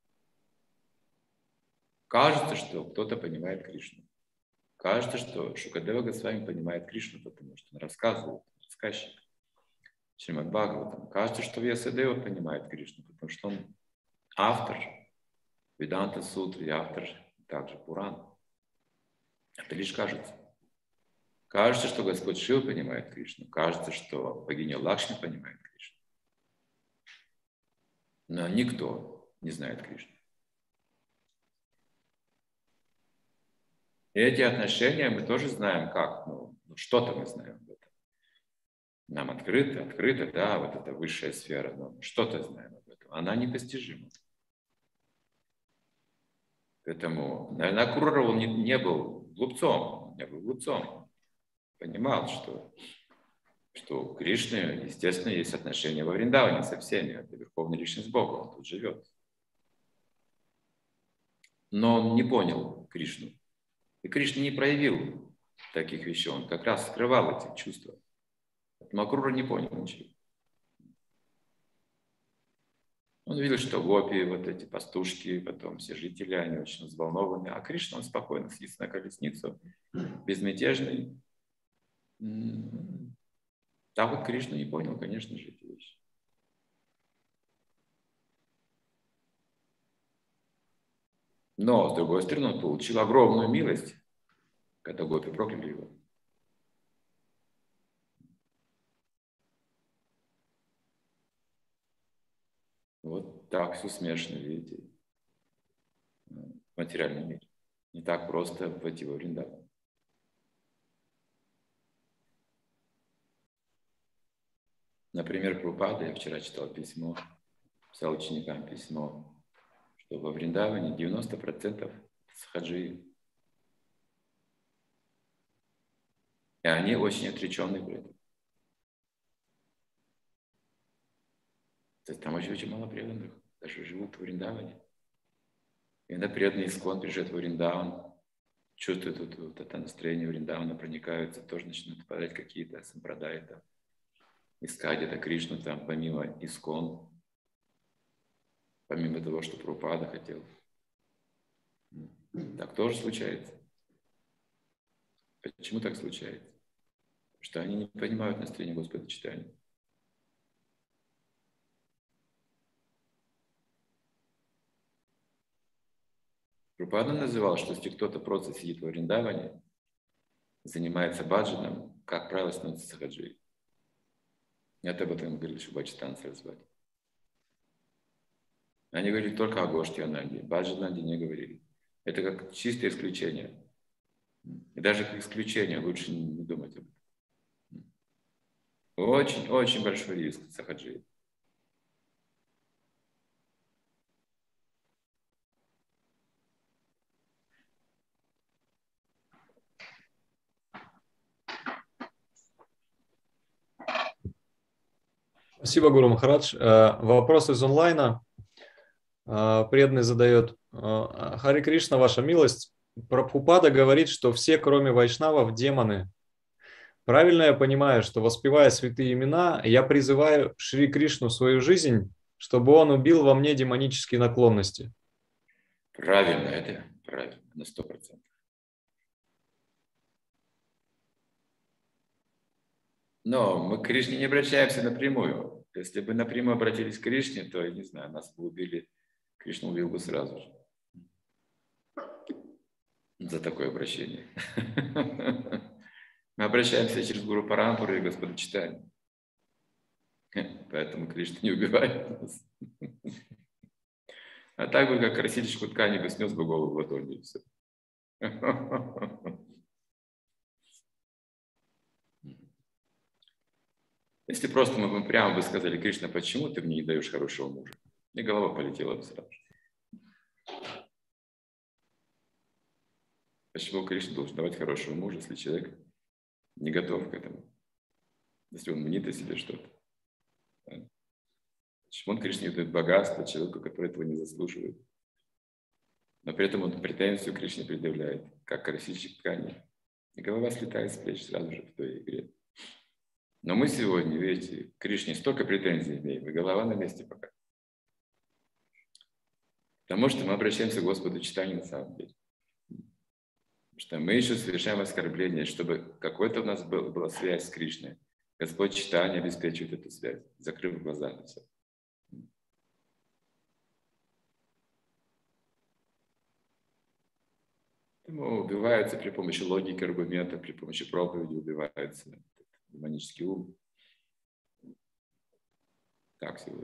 Кажется, что кто-то понимает Кришну. Кажется, что Шукадева Госвами понимает Кришну, потому что он рассказывает, рассказчик. Шримад Бхагаватам. Кажется, что Вьясадева понимает Кришну, потому что он автор Веданта Сутры, автор также Пурана. Это лишь кажется. Кажется, что Господь Шива понимает Кришну. Кажется, что богиня Лакшми понимает Кришну. Но никто не знает Кришну. И эти отношения мы тоже знаем как. Ну, что-то мы знаем об этом. Нам открыто, открыто, да, вот эта высшая сфера, но что-то знаем об этом. Она непостижима. Поэтому, наверное, Акрура он не, не был глупцом, не был глупцом. Понимал, что, что у Кришны, естественно, есть отношения во Вриндаване со всеми. Это верховная личность Бога, он тут живет. Но он не понял Кришну. И Кришна не проявил таких вещей, он как раз скрывал эти чувства. Но Акрура не понял ничего. Он видел, что гопи, вот эти пастушки, потом все жители, они очень взволнованы. А Кришна, он спокойно садится на колесницу, безмятежный. А вот Кришна не понял, конечно же, эти вещи. Но, с другой стороны, он получил огромную милость, когда гопи прокляли его. Вот так все смешно, видите, в материальном мире. Не так просто войти во Вриндаван. Например, Прабхупада, я вчера читал письмо, писал ученикам письмо, что во Вриндаване девяносто процентов сахаджи. И они очень отреченные при этом. То есть там очень-очень мало преданных, даже живут в Вриндаване. И иногда преданные Искон приезжают в Вриндаван, чувствуют вот, вот это настроение Вриндавана, проникаются, тоже начинают подать какие-то сампрадаи, там, искать где-то Кришну, там, помимо Искон, помимо того, что Прабхупада хотел. Так тоже случается. Почему так случается? Потому что они не понимают настроение Господа Чайтаньи. Прабхупада называл, что если кто-то просто сидит во Вриндаване, занимается баджаном, как правило, становится сахаджи. Это об этом говорили Шубачитан Сарасвати. Они говорили только о Гошти Ананде, Баджананде не говорили. Это как чистое исключение. И даже как исключение лучше не думать об этом. Очень-очень большой риск сахаджи. Спасибо, Гуру Махарадж. Вопрос из онлайна. Преданный задает. Хари Кришна, ваша милость. Прабхупада говорит, что все, кроме вайшнавов, демоны. Правильно я понимаю, что, воспевая святые имена, я призываю Шри Кришну в свою жизнь, чтобы он убил во мне демонические наклонности? Правильно, это правильно, на сто процентов. Но мы к Кришне не обращаемся напрямую. Если бы напрямую обратились к Кришне, то, я не знаю, нас бы убили, Кришна убил бы сразу же. За такое обращение. Мы обращаемся через Гуру Парампару и Господа Чайтанью. Поэтому Кришна не убивает нас. А так бы, как красильщику ткани, бы снес бы голову в ладони и все. Если просто мы бы прямо бы сказали: Кришна, почему ты мне не даешь хорошего мужа? И голова полетела бы сразу. Почему Кришна должен давать хорошего мужа, если человек не готов к этому? Если он мнит о себе что-то. Да? Почему он Кришне дает богатство человеку, который этого не заслуживает? Но при этом он претензию Кришне предъявляет, как красильщик ткани. И голова слетает с плеч сразу же в той игре. Но мы сегодня, видите, к Кришне столько претензий имеем, и голова на месте пока. Потому что мы обращаемся к Господу Чайтаньи на самом деле. Потому что мы еще совершаем оскорбление, чтобы какой-то у нас был, была связь с Кришной. Господь Чайтанья обеспечивает эту связь, закрыв глаза на все. Поэтому убиваются при помощи логики, аргумента, при помощи проповеди убивается демонический ум. Так сегодня.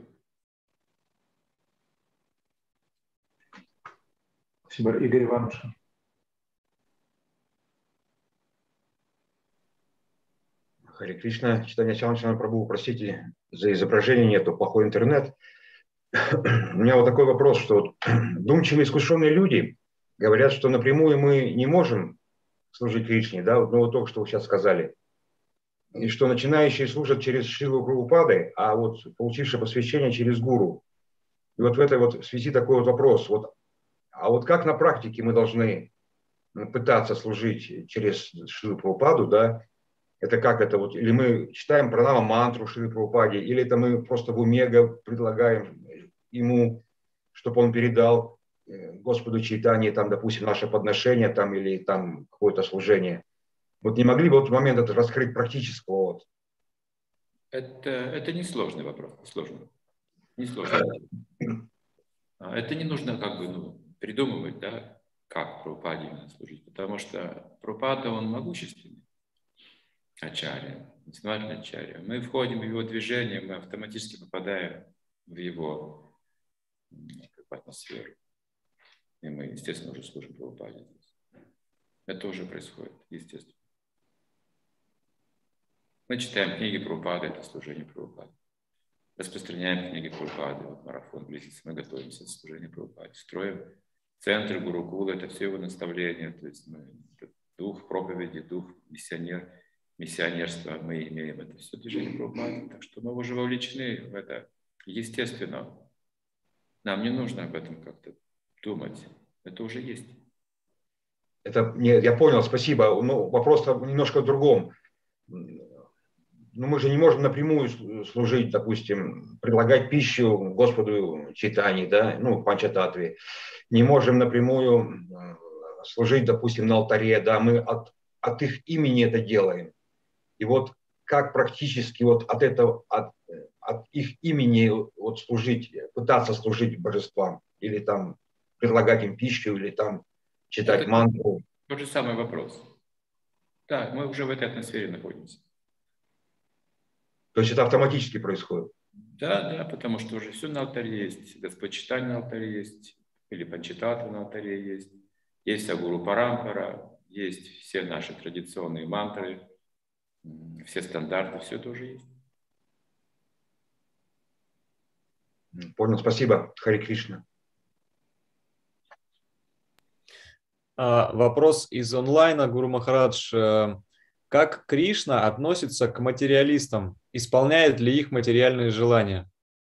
Спасибо. Игорь Иванушин. Харе Кришна, Чайтанья Чамачана Прабху, простите, за изображение нету, плохой интернет. У меня вот такой вопрос, что думчивые, искушенные люди говорят, что напрямую мы не можем служить Кришне, да, ну вот только что вы сейчас сказали, и что начинающие служат через Шрилу Прабхупады, а вот получившие посвящение через гуру. И вот в этой вот связи такой вот вопрос, вот, а вот как на практике мы должны пытаться служить через Шрилу Прабхупаду, да? Это как это вот, или мы читаем пранама мантру Шрилы Прабхупаде, или это мы просто в уме предлагаем ему, чтобы он передал Господу Чайтаньи, там, допустим, наше подношение там, или там какое-то служение. Вот не могли бы в этот момент это раскрыть практического? Вот. Это, это не сложный вопрос, сложный. Не сложный. Это не нужно как бы ну, придумывать, да, как Прабхупаде именно служить, потому что Прабхупада, он могущественный. Ачарья, основательный ачарья. Мы входим в его движение, мы автоматически попадаем в его как бы, атмосферу. И мы, естественно, уже служим Прабхупаде. Это уже происходит, естественно. Мы читаем книги Прабхупады, это служение Прабхупады. распространяем книги Прабхупады. Вот марафон близится, мы готовимся к служению Прабхупады. Строим центры Гурукула, это все его наставления. То есть мы, дух проповеди, дух миссионер, миссионерства мы имеем. Это все движение Прабхупады. Так что мы уже вовлечены в это естественно. Нам не нужно об этом как-то думать. Это уже есть. Это, не, я понял, спасибо. Ну, вопрос немножко в другом. Но мы же не можем напрямую служить, допустим, предлагать пищу Господу Чайтаньи, да, ну, Панчататтве. Не можем напрямую служить, допустим, на алтаре, да, мы от, от их имени это делаем. И вот как практически вот от этого, от, от их имени вот служить, пытаться служить божествам, или там предлагать им пищу, или там читать это мантру. Тот же самый вопрос. Да, мы уже в этой атмосфере находимся. То есть это автоматически происходит? Да, да, потому что уже все на алтаре есть. Господь Чайтанья на алтаре есть, или Панчататтва на алтаре есть. Есть Агуру Парампара, есть все наши традиционные мантры, все стандарты, все это уже есть. Понял, спасибо. Хари Кришна. Вопрос из онлайна, Гуру Махарадж. Как Кришна относится к материалистам? Исполняет ли их материальные желания?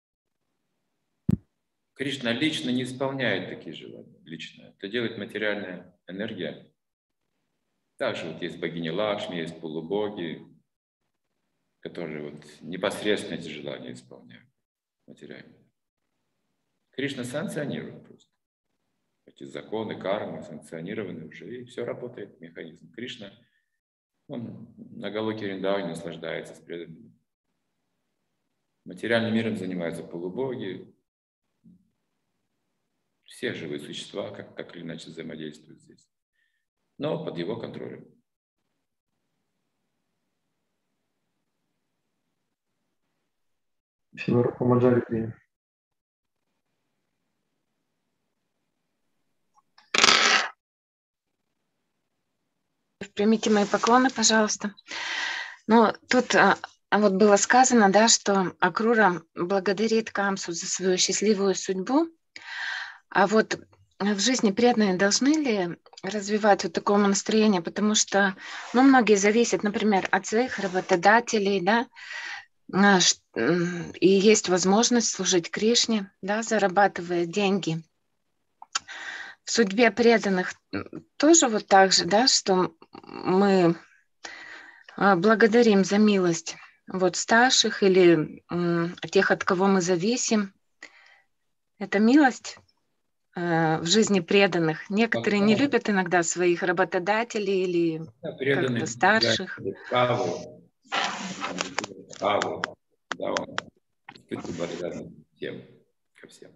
Кришна лично не исполняет такие желания. Лично. Это делает материальная энергия. Также вот есть богини Лакшми, есть полубоги, которые вот непосредственно эти желания исполняют материальные. Кришна санкционирует просто. Эти законы, кармы санкционированы уже, и все работает, механизм. Кришна, он на Галоке Вриндаване наслаждается с преданными. Материальным миром занимаются полубоги. Все живые существа, как, как или иначе, взаимодействуют здесь. Но под его контролем. Силарупа Маджари Прия. Примите мои поклоны, пожалуйста. Ну, тут а, вот было сказано, да, что Акрура благодарит Камсу за свою счастливую судьбу. А вот в жизни преданные должны ли развивать вот такое настроение? Потому что, ну, многие зависят, например, от своих работодателей, да, и есть возможность служить Кришне, да, зарабатывая деньги. В судьбе преданных тоже вот так же, да, что мы благодарим за милость вот старших или тех, от кого мы зависим. Это милость в жизни преданных. Некоторые не любят иногда своих работодателей или как-то старших. Паву, Паву, да, он испытывает благодарность всем, ко всем.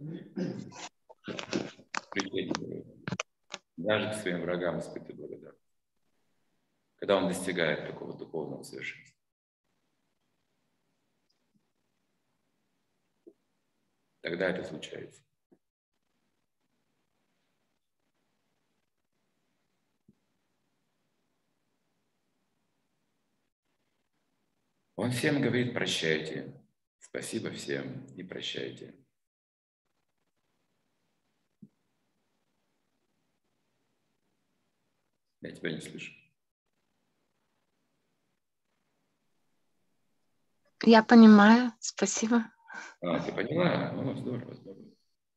Даже к своим врагам испытывает благодарность. Когда он достигает такого духовного совершенства. Тогда это случается. Он всем говорит: прощайте. Спасибо всем и прощайте. Я тебя не слышу. Я понимаю, спасибо. А, ты понимаешь? Ну, здорово, здорово.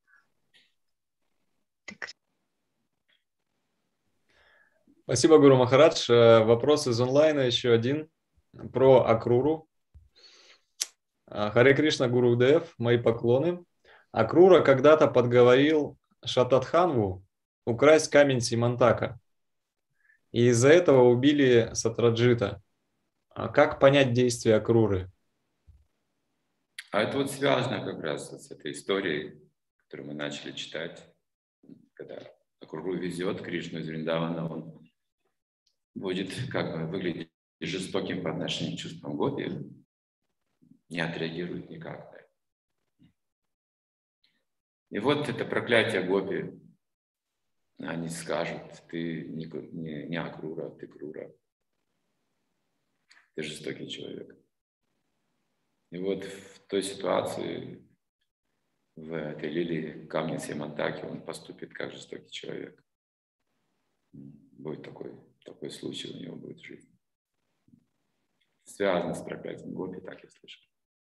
Спасибо, Гуру Махарадж. Вопрос из онлайна еще один про Акруру. Харе Кришна, Гуру Дев, мои поклоны. Акрура когда-то подговорил Шатадханву украсть камень Симантака. И из-за этого убили Сатраджита. А как понять действия Акруры? А это вот связано как раз с этой историей, которую мы начали читать, когда Акруру везет Кришну из Вриндавана, он будет как бы выглядеть жестоким по отношению к чувствам гопи, не отреагирует никак. Да. И вот это проклятие гопи, они скажут: ты не, не, не Акрура, ты Крура, ты жестокий человек. И вот в той ситуации, в этой лилии камня Симантаки, он поступит как жестокий человек. Будет такой, такой случай у него будет в жизни. Связано с проклятием Гопи, так я слышал.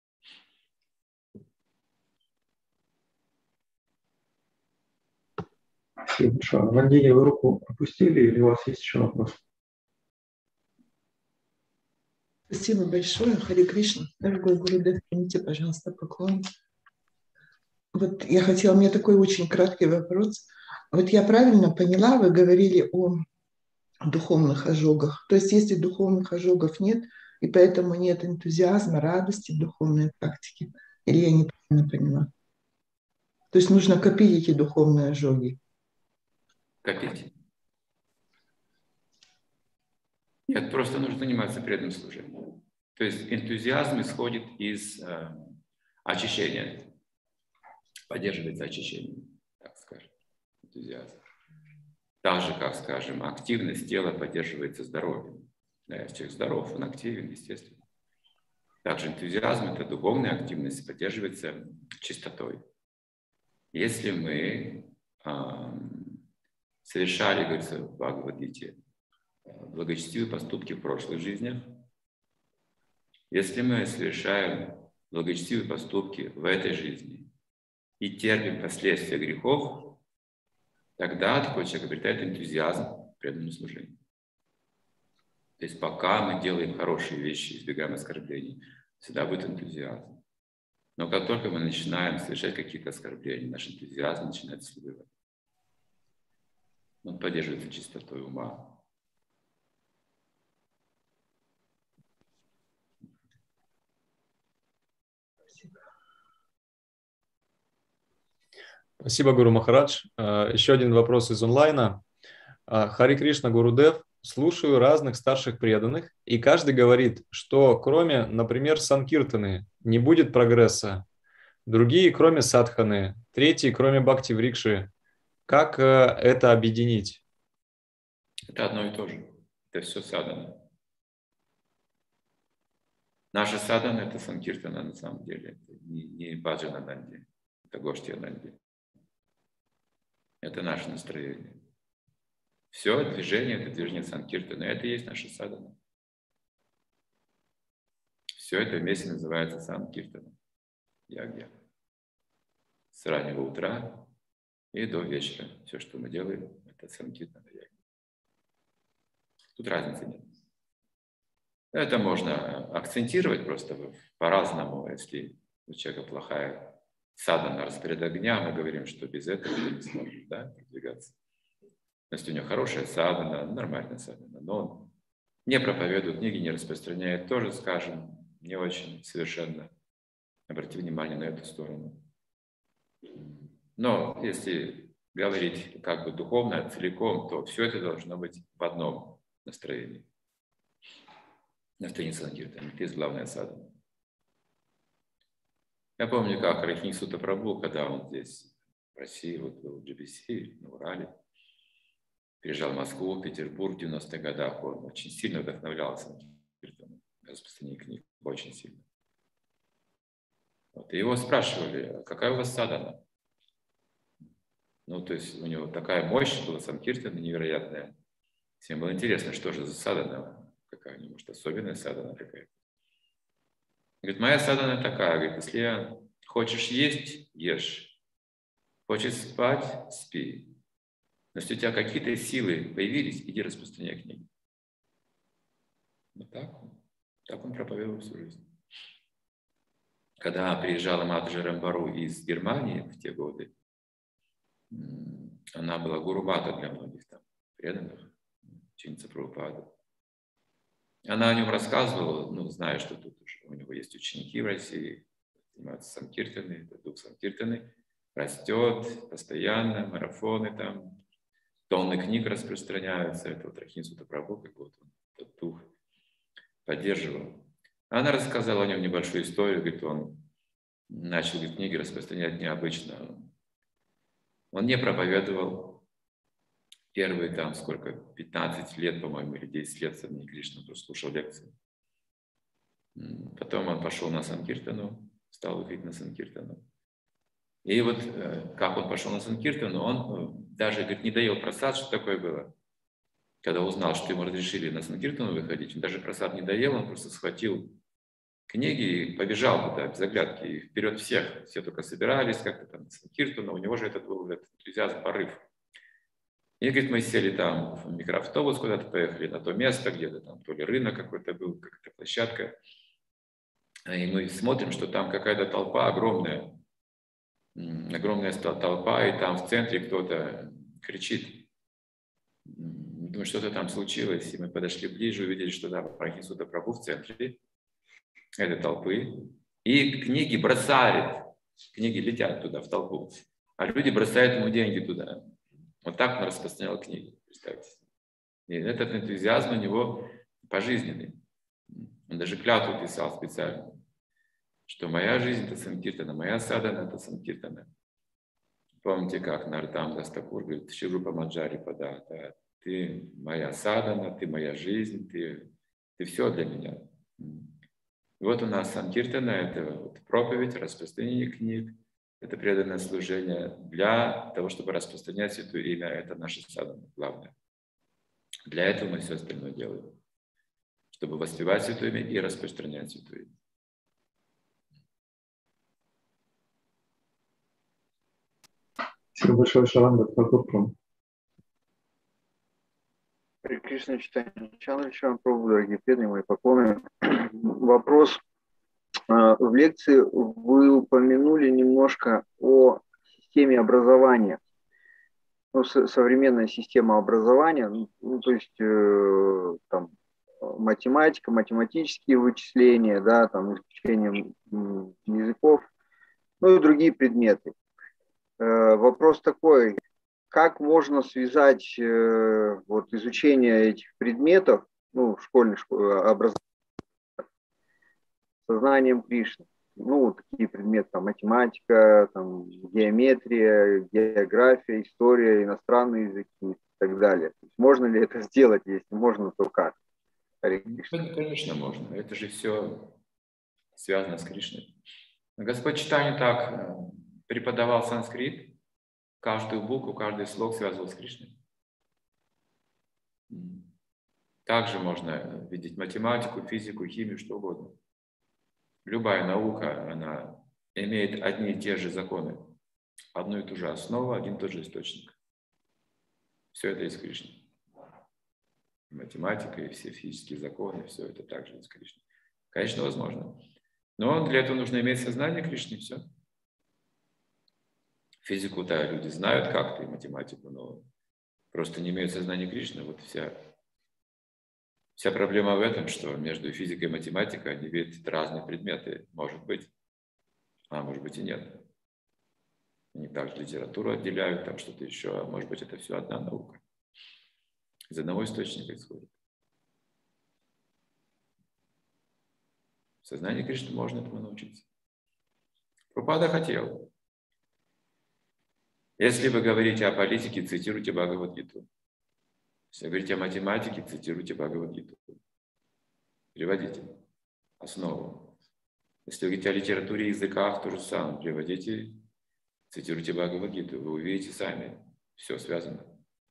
Хорошо. Вандине, вы руку опустили или у вас есть еще вопрос? Спасибо большое, Хари Кришна. Дорогой Гурудев, примите, пожалуйста, поклон. Вот я хотела, у меня такой очень краткий вопрос. Вот я правильно поняла, вы говорили о духовных ожогах. То есть если духовных ожогов нет, и поэтому нет энтузиазма, радости в духовной практике. Или я неправильно поняла? То есть нужно копить эти духовные ожоги. Копить. Нет, просто нужно заниматься преданным служением. То есть энтузиазм исходит из э, очищения. Поддерживается очищение, так скажем, энтузиазм. Так же, как, скажем, активность тела поддерживается здоровьем. Да, если человек здоров, он активен, естественно. Также энтузиазм – это духовная активность, поддерживается чистотой. Если мы э, совершали, говорится в Бхагавад-гите, благочестивые поступки в прошлых жизнях, если мы совершаем благочестивые поступки в этой жизни и терпим последствия грехов, тогда такой человек обретает энтузиазм к преданному служению. То есть пока мы делаем хорошие вещи, избегаем оскорблений, всегда будет энтузиазм. Но как только мы начинаем совершать какие-то оскорбления, наш энтузиазм начинает слабевать. Он поддерживается чистотой ума. Спасибо, Гуру Махарадж. Еще один вопрос из онлайна. Хари Кришна, Гурудев. Слушаю разных старших преданных, и каждый говорит, что кроме, например, Санкиртаны, не будет прогресса. Другие, кроме Садханы. Третьи, кроме Бхакти-врикши. Как это объединить? Это одно и то же. Это все садхана. Наша садхана – это Санкиртана на самом деле. Это не, не баджана Нанди, это Гоштия Нанди. Это наше настроение. Все движение – это движение Санкиртана. Это и есть наша садхана. Все это вместе называется Санкиртана. Ягья. С раннего утра и до вечера. Все, что мы делаем, это Санкиртана Ягья. Тут разницы нет. Это можно акцентировать просто по-разному. Если у человека плохая садхана, распоряд огня, мы говорим, что без этого он не сможет, да, продвигаться. Если у него хорошая садхана, нормальная садхана, но он не проповедует, книги не распространяет, тоже, скажем, не очень совершенно. Обрати внимание на эту сторону. Но если говорить как бы духовно, целиком, то все это должно быть в одном настроении. Настроение Санкиртана. Это есть главная садхана. Я помню, как Рахини Сута Прабху, когда он здесь, в России, вот был в джи би си, на Урале, приезжал в Москву, в Петербург в девяностых годах, он очень сильно вдохновлялся Санкиртаном, распространение книг, очень сильно. Вот, и его спрашивали, какая у вас садхана? Ну, то есть у него такая мощь была Санкиртана невероятная. Всем было интересно, что же за садхана, какая-нибудь, может, особенная садхана какая-то. Говорит, моя садхана такая, говорит, если хочешь есть, ешь, хочешь спать, спи. Но если у тебя какие-то силы появились, иди распространяй книги. Вот так он, так он проповедовал всю жизнь. Когда приезжала Матаджи Рамбару из Германии в те годы, она была гуру-мата для многих там преданных, ученица Прабхупады. Она о нем рассказывала, ну, зная, что тут уже у него есть ученики в России, занимаются Санкиртаной, дух Санкиртаны, растет постоянно, марафоны там, тонны книг распространяются, это вот Рахини Сута Прабху, как вот он, этот дух поддерживал. Она рассказала о нем небольшую историю, говорит, он начал говорит, книги распространять необычно. Он не проповедовал первые там сколько, пятнадцать лет, по-моему, или десять лет со мной Кришна, просто слушал лекции. Потом он пошел на Санкиртану, стал выходить на Санкиртану. И вот как он пошел на Санкиртану, он даже, говорит, не доел просад, что такое было. Когда узнал, что ему разрешили на Санкиртану выходить, он даже просад не доел, он просто схватил книги и побежал туда, без оглядки, и вперед всех. Все только собирались как-то там на Санкиртану, у него же этот был этот энтузиазм, порыв. И, говорит, мы сели там в микроавтобус, куда-то поехали на то место, где-то там то ли рынок какой-то был, какая-то площадка. И мы смотрим, что там какая-то толпа огромная, огромная толпа, и там в центре кто-то кричит. Думаю, что-то там случилось, и мы подошли ближе, увидели, что да, Прахисуда Прабху в центре этой толпы, и книги бросают, книги летят туда, в толпу, а люди бросают ему деньги туда. Вот так он распространял книги, представьте. И этот энтузиазм у него пожизненный. Он даже клятву писал специально, что моя жизнь – это Санкиртана, моя садхана – это Санкиртана. Помните, как Нартам Дас Такур говорит, Шри-Рупа Маджари Пада, да, ты моя садхана, ты моя жизнь, ты, ты все для меня. И вот у нас Санкиртана – это вот проповедь, распространение книг, это преданное служение для того, чтобы распространять Святое Имя, это наша садхана, главное. Для этого мы все остальное делаем, чтобы воспевать Святое Имя и распространять Святое Имя. Спасибо большое, Шаванда, Прабхупрам. Харе Кришна, читание Чановича, вам пробую, дорогие преданные, мои поклоны. Вопрос. В лекции вы упомянули немножко о системе образования. Ну, современная система образования, ну, то есть э, там, математика, математические вычисления, да, там, изучение языков, ну и другие предметы. Э, вопрос такой. Как можно связать э, вот, изучение этих предметов, ну, в школьной образовании, со знанием Кришны? Ну, такие предметы, там, математика, там, геометрия, география, история, иностранные языки и так далее. Можно ли это сделать? Если можно, то как? Конечно, можно. Это же все связано с Кришной. Господь Чайтанья так преподавал санскрит, каждую букву, каждый слог связывал с Кришной. Также можно видеть математику, физику, химию, что угодно. Любая наука, она имеет одни и те же законы, одну и ту же основу, один и тот же источник. Все это из Кришны. Математика и все физические законы, все это также из Кришны. Конечно, возможно. Но для этого нужно иметь сознание Кришны, все. Физику-то люди знают как-то и математику, но просто не имеют сознания Кришны. Вот вся, вся проблема в этом, что между физикой и математикой они видят разные предметы. Может быть, а может быть и нет. Они также литературу отделяют, там что-то еще, а может быть это все одна наука. Из одного источника исходит. В сознании Кришны можно этому научиться. Прабхупада хотел. Если вы говорите о политике, цитируйте Бхагавад-гиту. Если вы говорите о математике, цитируйте Бхагавад-гиту. Переводите основу. Если вы говорите о литературе и языках, то же самое. Переводите, цитируйте Бхагавад-гиту. Вы увидите сами. Все связано.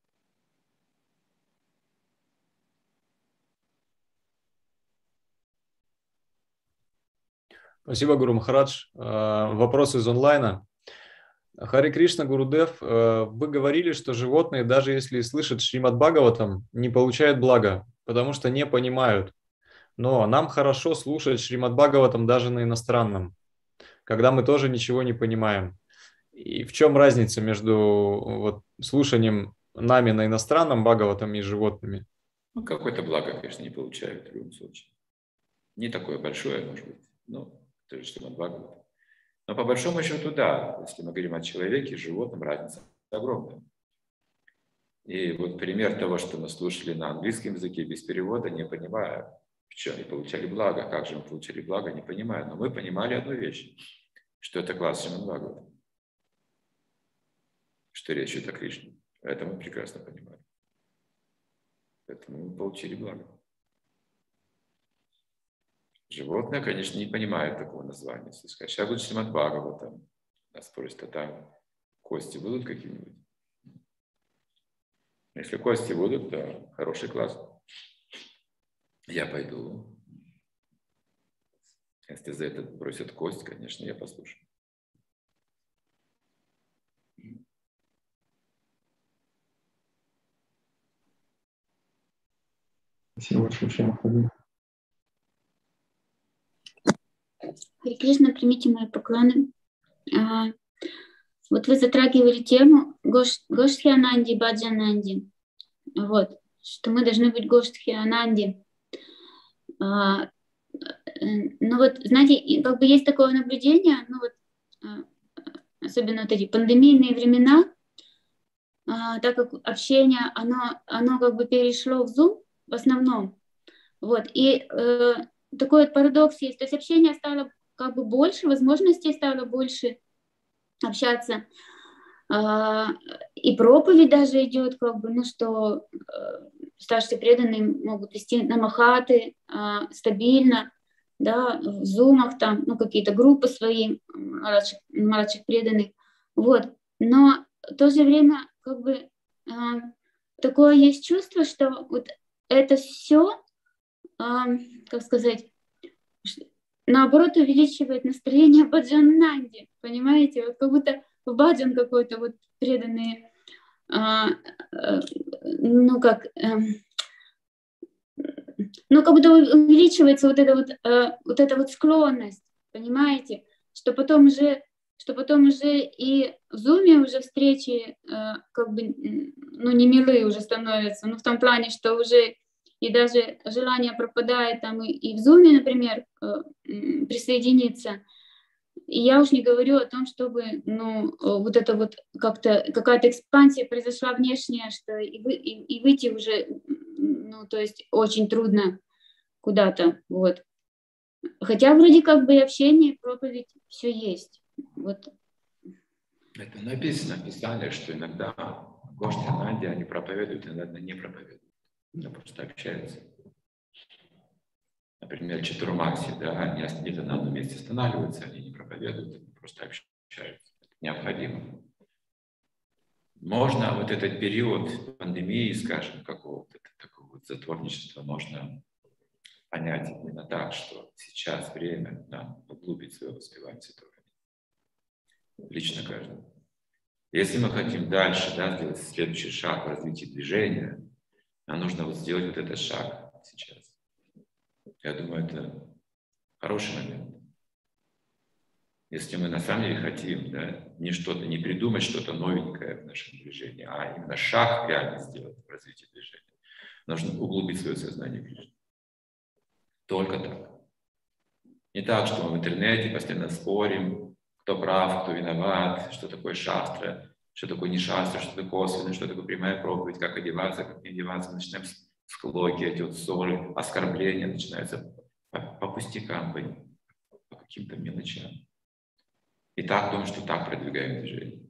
Спасибо, Гуру Махарадж. Вопрос из онлайна. Харе Кришна, Гурудев, вы говорили, что животные, даже если слышат Шримад Бхагаватам, не получают блага, потому что не понимают. Но нам хорошо слушать Шримад Бхагаватам даже на иностранном, когда мы тоже ничего не понимаем. И в чем разница между вот, слушанием нами на иностранном Бхагаватам и животными? Ну, какое-то благо, конечно, не получают в любом случае. Не такое большое, может быть, но то же Шримад Бхагаватам. Но по большому счету, да, если мы говорим о человеке, животном, разница огромная. И вот пример того, что мы слушали на английском языке без перевода, не понимая, в чем они получали благо, как же мы получили благо, не понимая. Но мы понимали одну вещь, что это класс Шримад Бхагаватам, что речь идет о Кришне. Это мы прекрасно понимаем. Поэтому мы получили благо. Животные, конечно, не понимают такого названия. Если сказать, сейчас будет Шримад Бхагаватам, нас спросят, а там кости будут какие-нибудь? Если кости будут, то хороший класс. Я пойду. Если за это бросят кость, конечно, я послушаю. Спасибо большое, Махарадж. Харе Кришна, примите мои поклоны. А, вот вы затрагивали тему Гош, Гоштхиананди, Баджананди. Вот, что мы должны быть Гоштхиананди. А, ну вот, знаете, как бы есть такое наблюдение, ну вот, а, особенно вот эти пандемийные времена, а, так как общение, оно, оно как бы перешло в Zoom в основном. Вот, и э, такой вот парадокс есть. То есть общение стало как бы больше, возможностей стало больше общаться. А, и проповедь даже идет, как бы, ну что э, старшие преданные могут вести намахаты а, стабильно, да, в зумах там, ну какие-то группы свои младших, младших преданных. Вот. Но в то же время как бы а, такое есть чувство, что вот это все, а, как сказать, наоборот, увеличивает настроение баджананди, понимаете? Вот как будто в баджан какой-то вот преданные, а, а, ну как, а, ну как будто увеличивается вот эта вот, а, вот эта вот склонность, понимаете? Что потом уже, что потом уже и в зуме уже встречи а, как бы, ну не милые уже становятся, ну в том плане, что уже и даже желание пропадает там и, и в зуме, например, присоединиться. И я уж не говорю о том, чтобы, ну, вот это вот как-то, какая-то экспансия произошла внешняя, что и, вы, и, и выйти уже, ну, то есть очень трудно куда-то, вот. Хотя вроде как бы и общение, и проповедь, все есть, вот. Это написано в Писании, что иногда Гоштхиананди, они проповедуют, иногда не проповедуют. Они просто общаются. Например, Чатурмакси, да, они где-то на одном месте останавливаются, они не проповедуют, они просто общаются. Это необходимо. Можно вот этот период пандемии, скажем, какого-то такого вот затворничества, можно понять именно так, что сейчас время нам углубить свое воспевание Святого. Лично каждому. Если мы хотим дальше, да, сделать следующий шаг в развитии движения, нам нужно вот сделать вот этот шаг сейчас. Я думаю, это хороший момент. Если мы на самом деле хотим, да, не что-то, не придумать что-то новенькое в нашем движении, а именно шаг реально сделать в развитии движения, нужно углубить свое сознание Кришны. Только так. Не так, что мы в интернете постоянно спорим, кто прав, кто виноват, что такое шастра, что такое не шастра, что такое косвенное, что такое прямая проповедь, как одеваться, как не одеваться. Начинаем склоки, эти вот ссоры, оскорбления начинаются по, по пустякам, по, по каким-то мелочам. И так думаю, что так продвигаем движение.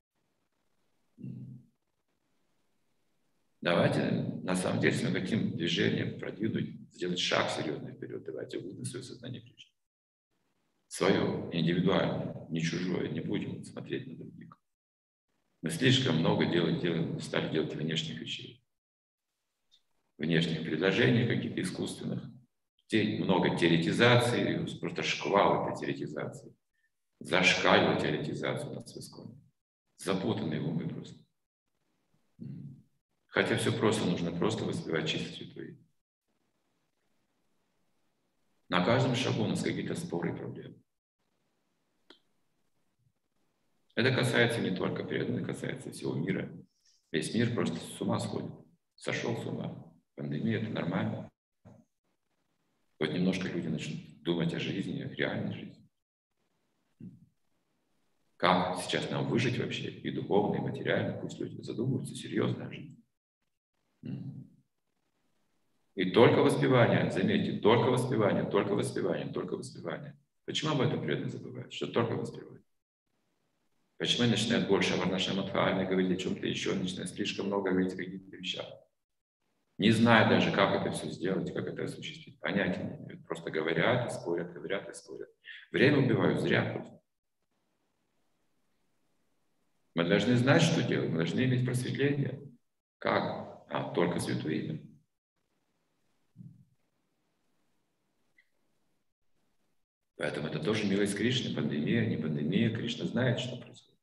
Давайте, на самом деле, если мы хотим движение продвинуть, сделать шаг серьезный вперед, давайте углубим свое сознание Кришны. Свое, индивидуальное, не чужое, не будем смотреть на других. Мы слишком много делаем, делаем, стали делать внешних вещей. Внешних предложений, каких-то искусственных. Много теоретизации, просто шквал этой теоретизации. Зашкаливает теоретизацию у нас в Исконе. Запутанные умы просто. Хотя все просто, нужно просто воспевать чисто святой. На каждом шагу у нас какие-то споры и проблемы. Это касается не только преданных, касается всего мира. Весь мир просто с ума сходит. Сошел с ума. Пандемия – это нормально. Хоть немножко люди начнут думать о жизни, о реальной жизни. Как сейчас нам выжить вообще, и духовно, и материально, пусть люди задумываются серьезно о жизни. И только воспевание, заметьте, только воспевание, только воспевание, только воспевание. Почему об этом преданные забывают? Что только воспевание. Почему они начинают больше о Варнашамадхарме говорить о чем-то еще, начинают слишком много говорить о каких-то вещах. Не зная даже, как это все сделать, как это осуществить. Понятия не имеют. Просто говорят и спорят, говорят и спорят. Время убивают зря просто. Мы должны знать, что делать. Мы должны иметь просветление. Как? А, только Святое Имя. Поэтому это тоже милость Кришны. Пандемия, не пандемия. Кришна знает, что происходит.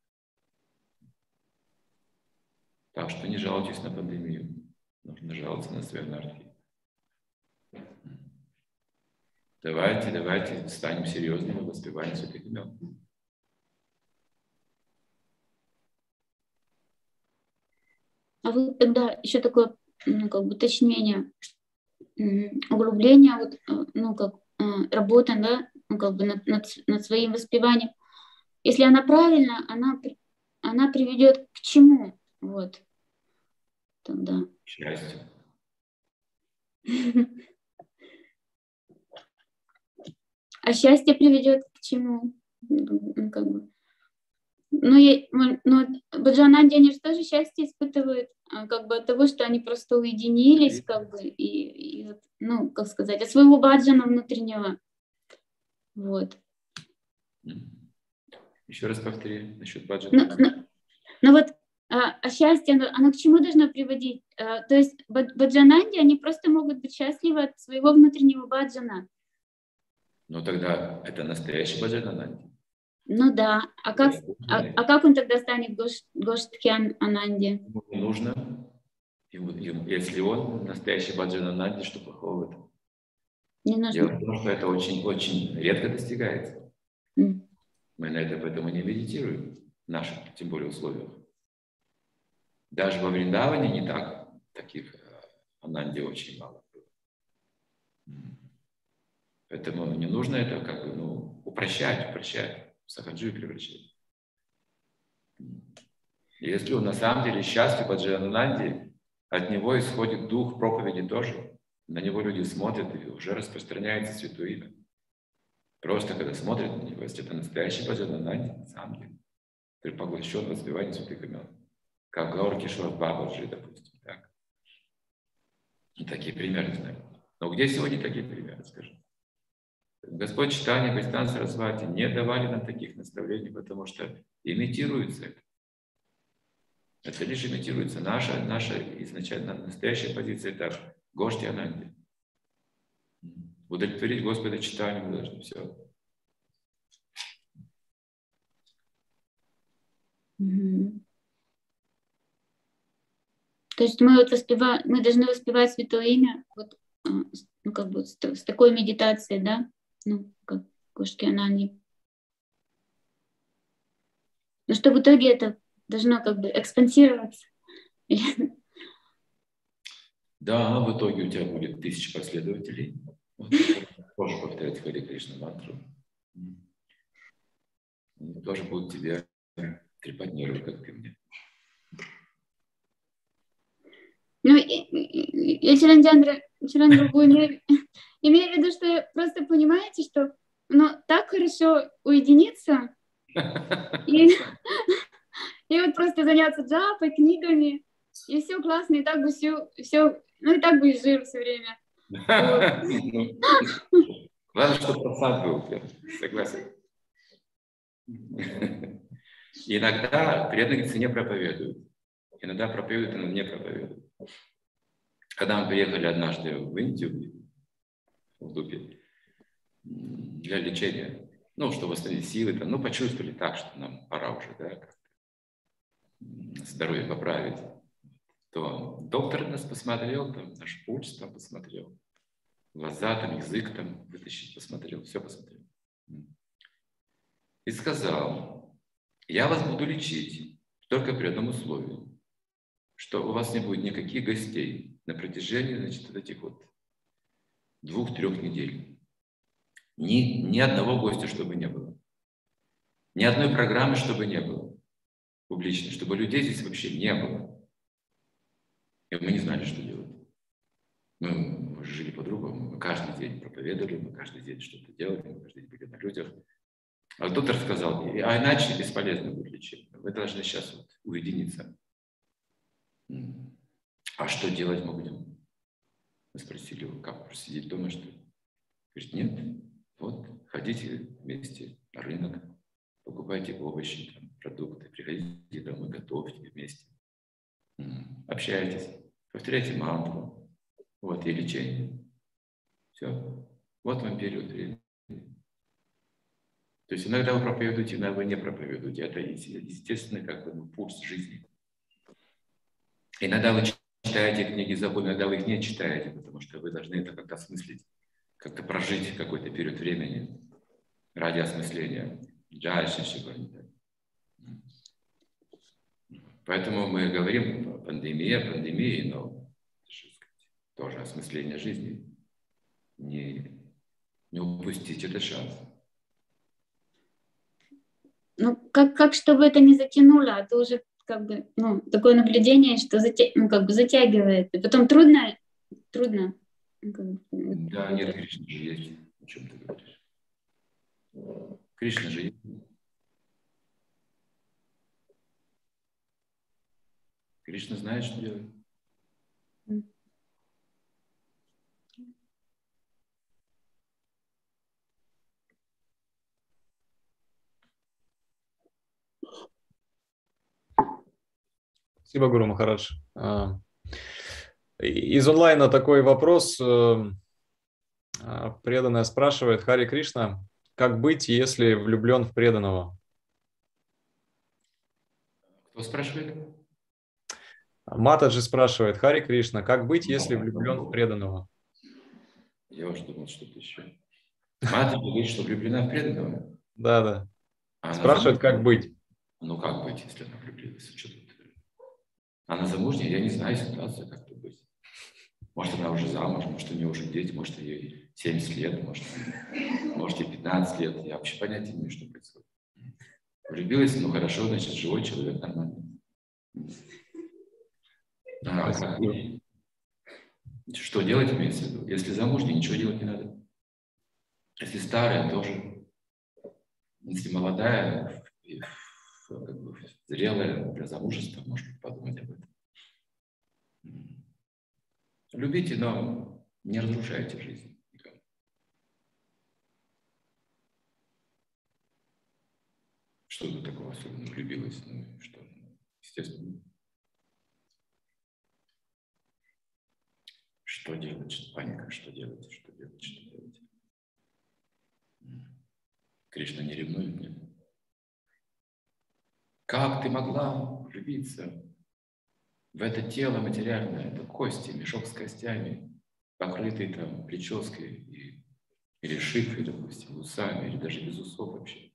Так что не жалуйтесь на пандемию. Нужно жаловаться на свою анархию. Давайте, давайте станем серьезными в воспевании святых имен. А вы тогда еще такое, ну, как бы уточнение, углубление, вот, ну, как работа, да, ну, как бы над, над, над своим воспеванием. Если она правильна, она, она приведет к чему? Вот. Тогда. Счастью. А счастье приведет к чему? Ну, как бы. Ну, я, ну, Баджананди, они же тоже счастье испытывают, как бы от того, что они просто уединились, как бы, и, и ну, как сказать, от своего баджана внутреннего. Вот. Еще раз повтори насчет баджана. Ну, ну, ну вот, а, а счастье, оно, оно к чему должно приводить? А, то есть баджананди, они просто могут быть счастливы от своего внутреннего баджана. Ну, тогда это настоящий баджананди. Ну да, а как, а, а как он тогда станет гош, Гоштхьян Ананди? Ему не нужно, ему, ему, если он настоящий баджананди, что плохого в этом? Не нужно. Дело в том, что это очень-очень редко достигается. Mm. Мы на это поэтому не медитируем в наших, тем более, условиях. Даже во Вриндаване не так, таких ананди очень мало было. Поэтому не нужно это как бы, ну, упрощать, упрощать. Сахаджи превращать. Если он на самом деле счастлив от Джанананди, от него исходит дух проповеди тоже. На него люди смотрят, и уже распространяется Святое Имя. Просто когда смотрят на него, если это настоящий Баджанананди, на самом деле, ты поглощен в воспевании святых имен. Как Гаур Кишор Бабаджи, допустим. Так? И такие примеры знаю. Но где сегодня такие примеры, скажи? Господь Чайтанья, Бхактивинода Сарасвати не давали нам таких наставлений, потому что имитируется это. Это лишь имитируется. Наша, наша изначально настоящая позиция – это Гошти Ананди. Удовлетворить Господа Чайтанью мы должны все. Mm-hmm. То есть мы, вот воспеваем, мы должны воспевать Святое Имя вот, ну, как бы с, с такой медитацией, да? Ну, как Гошти Ананди. Но что в итоге это должно как бы экспансироваться. Да, в итоге у тебя будет тысяча последователей. Вот, тоже повторять Хари Кришна мантру. Они тоже будут тебя трепать нервы, как ты мне. Ну, я Чирандандра, Чирандра имею, имею в виду, что просто понимаете, что ну, так хорошо уединиться и, и вот просто заняться джапой, книгами, и все классно, и так бы все, все ну и так бы и жил все время. Главное, чтобы просад был, согласен. Иногда преданные не проповедуют, иногда проповедуют, но не проповедуют. Когда мы приехали однажды в Индию, в Дубе, для лечения, ну, чтобы восстановить силы, там, ну, почувствовали так, что нам пора уже, да, как-то здоровье поправить, то доктор нас посмотрел, там, наш пульс там посмотрел, глаза, там, язык там вытащить посмотрел, все посмотрел. И сказал: я вас буду лечить только при одном условии, что у вас не будет никаких гостей на протяжении, значит, вот этих вот двух-трех недель. Ни, ни одного гостя, чтобы не было. Ни одной программы, чтобы не было. Публичной, чтобы людей здесь вообще не было. И мы не знали, что делать. Мы жили по-другому. Мы каждый день проповедовали, мы каждый день что-то делали, мы каждый день были на людях. А доктор сказал: а иначе бесполезно будет лечение. Вы должны сейчас вот уединиться. А что делать мы будем? Мы спросили его, как просидеть дома, что ли? Говорит, нет, вот, ходите вместе на рынок, покупайте овощи, там, продукты, приходите домой, готовьте вместе, общайтесь, повторяйте мантру, вот, и лечение. Все. Вот вам период времени. То есть иногда вы проповедуете, иногда вы не проповедуете. Это естественный как бы, ну, пульс жизни. Иногда вы читаете книги забот, иногда вы их не читаете, потому что вы должны это как-то осмыслить, как-то прожить какой-то период времени ради осмысления. Поэтому мы говорим о пандемии, о пандемии, но тоже осмысление жизни. Не, не упустить этот шанс. Ну, как, как чтобы это не затянуло, а то уже как бы, ну, такое наблюдение, что затя... ну, как бы затягивает. И потом трудно, трудно. Да, нет, Кришна же есть. О чем ты говоришь? Кришна же есть. Кришна знает, что делать. Спасибо, Гуру Махарадж. Из онлайна такой вопрос. Преданная спрашивает: Хари Кришна, как быть, если влюблен в преданного? Кто спрашивает? Матаджи спрашивает: Хари Кришна, как быть, если влюблен в преданного? Я уж думал, что-то еще. Матаджи говорит, что влюблена в преданного? Да, да. А спрашивает, замужняя? как быть? Ну, как быть, если она влюбилась? Что тут? Она замужняя, я не знаю ситуацию, как тут быть. Может, она уже замуж, может, у нее уже дети, может, ей семьдесят лет, может, может, ей пятнадцать лет. Я вообще понятия не имею, что происходит. Влюбилась, ну, хорошо, значит, живой человек, нормально. А, как, что делать, имеется в виду? Если замужняя, ничего делать не надо. Если старая, тоже. Если молодая, как бы, зрелая для замужества, может подумать об этом. Любите, но не разрушайте жизнь. Что тут такого особенно влюбилась? Ну, что, естественно. Что делать? Паника, что делать? Что делать? Что делать? Кришна не ревнует, нет? Как ты могла влюбиться в это тело материальное, это кости, мешок с костями, покрытый там прической и, или шифрой, допустим, усами, или даже без усов вообще.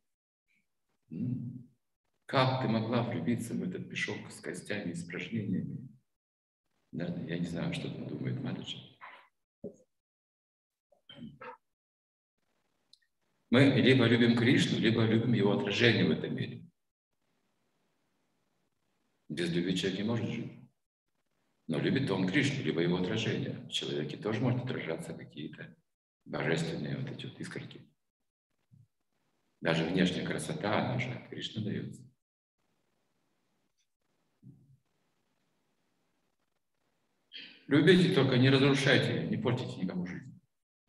Как ты могла влюбиться в этот мешок с костями и испражнениями? Да, я не знаю, что там думает Матаджи. Мы либо любим Кришну, либо любим его отражение в этом мире. Без любви человек не может жить. Но любит он Кришну, либо его отражение. В человеке тоже может отражаться какие-то божественные вот эти вот искорки. Даже внешняя красота, она же от Кришны дается. Любите, только не разрушайте, не портите никому жизнь.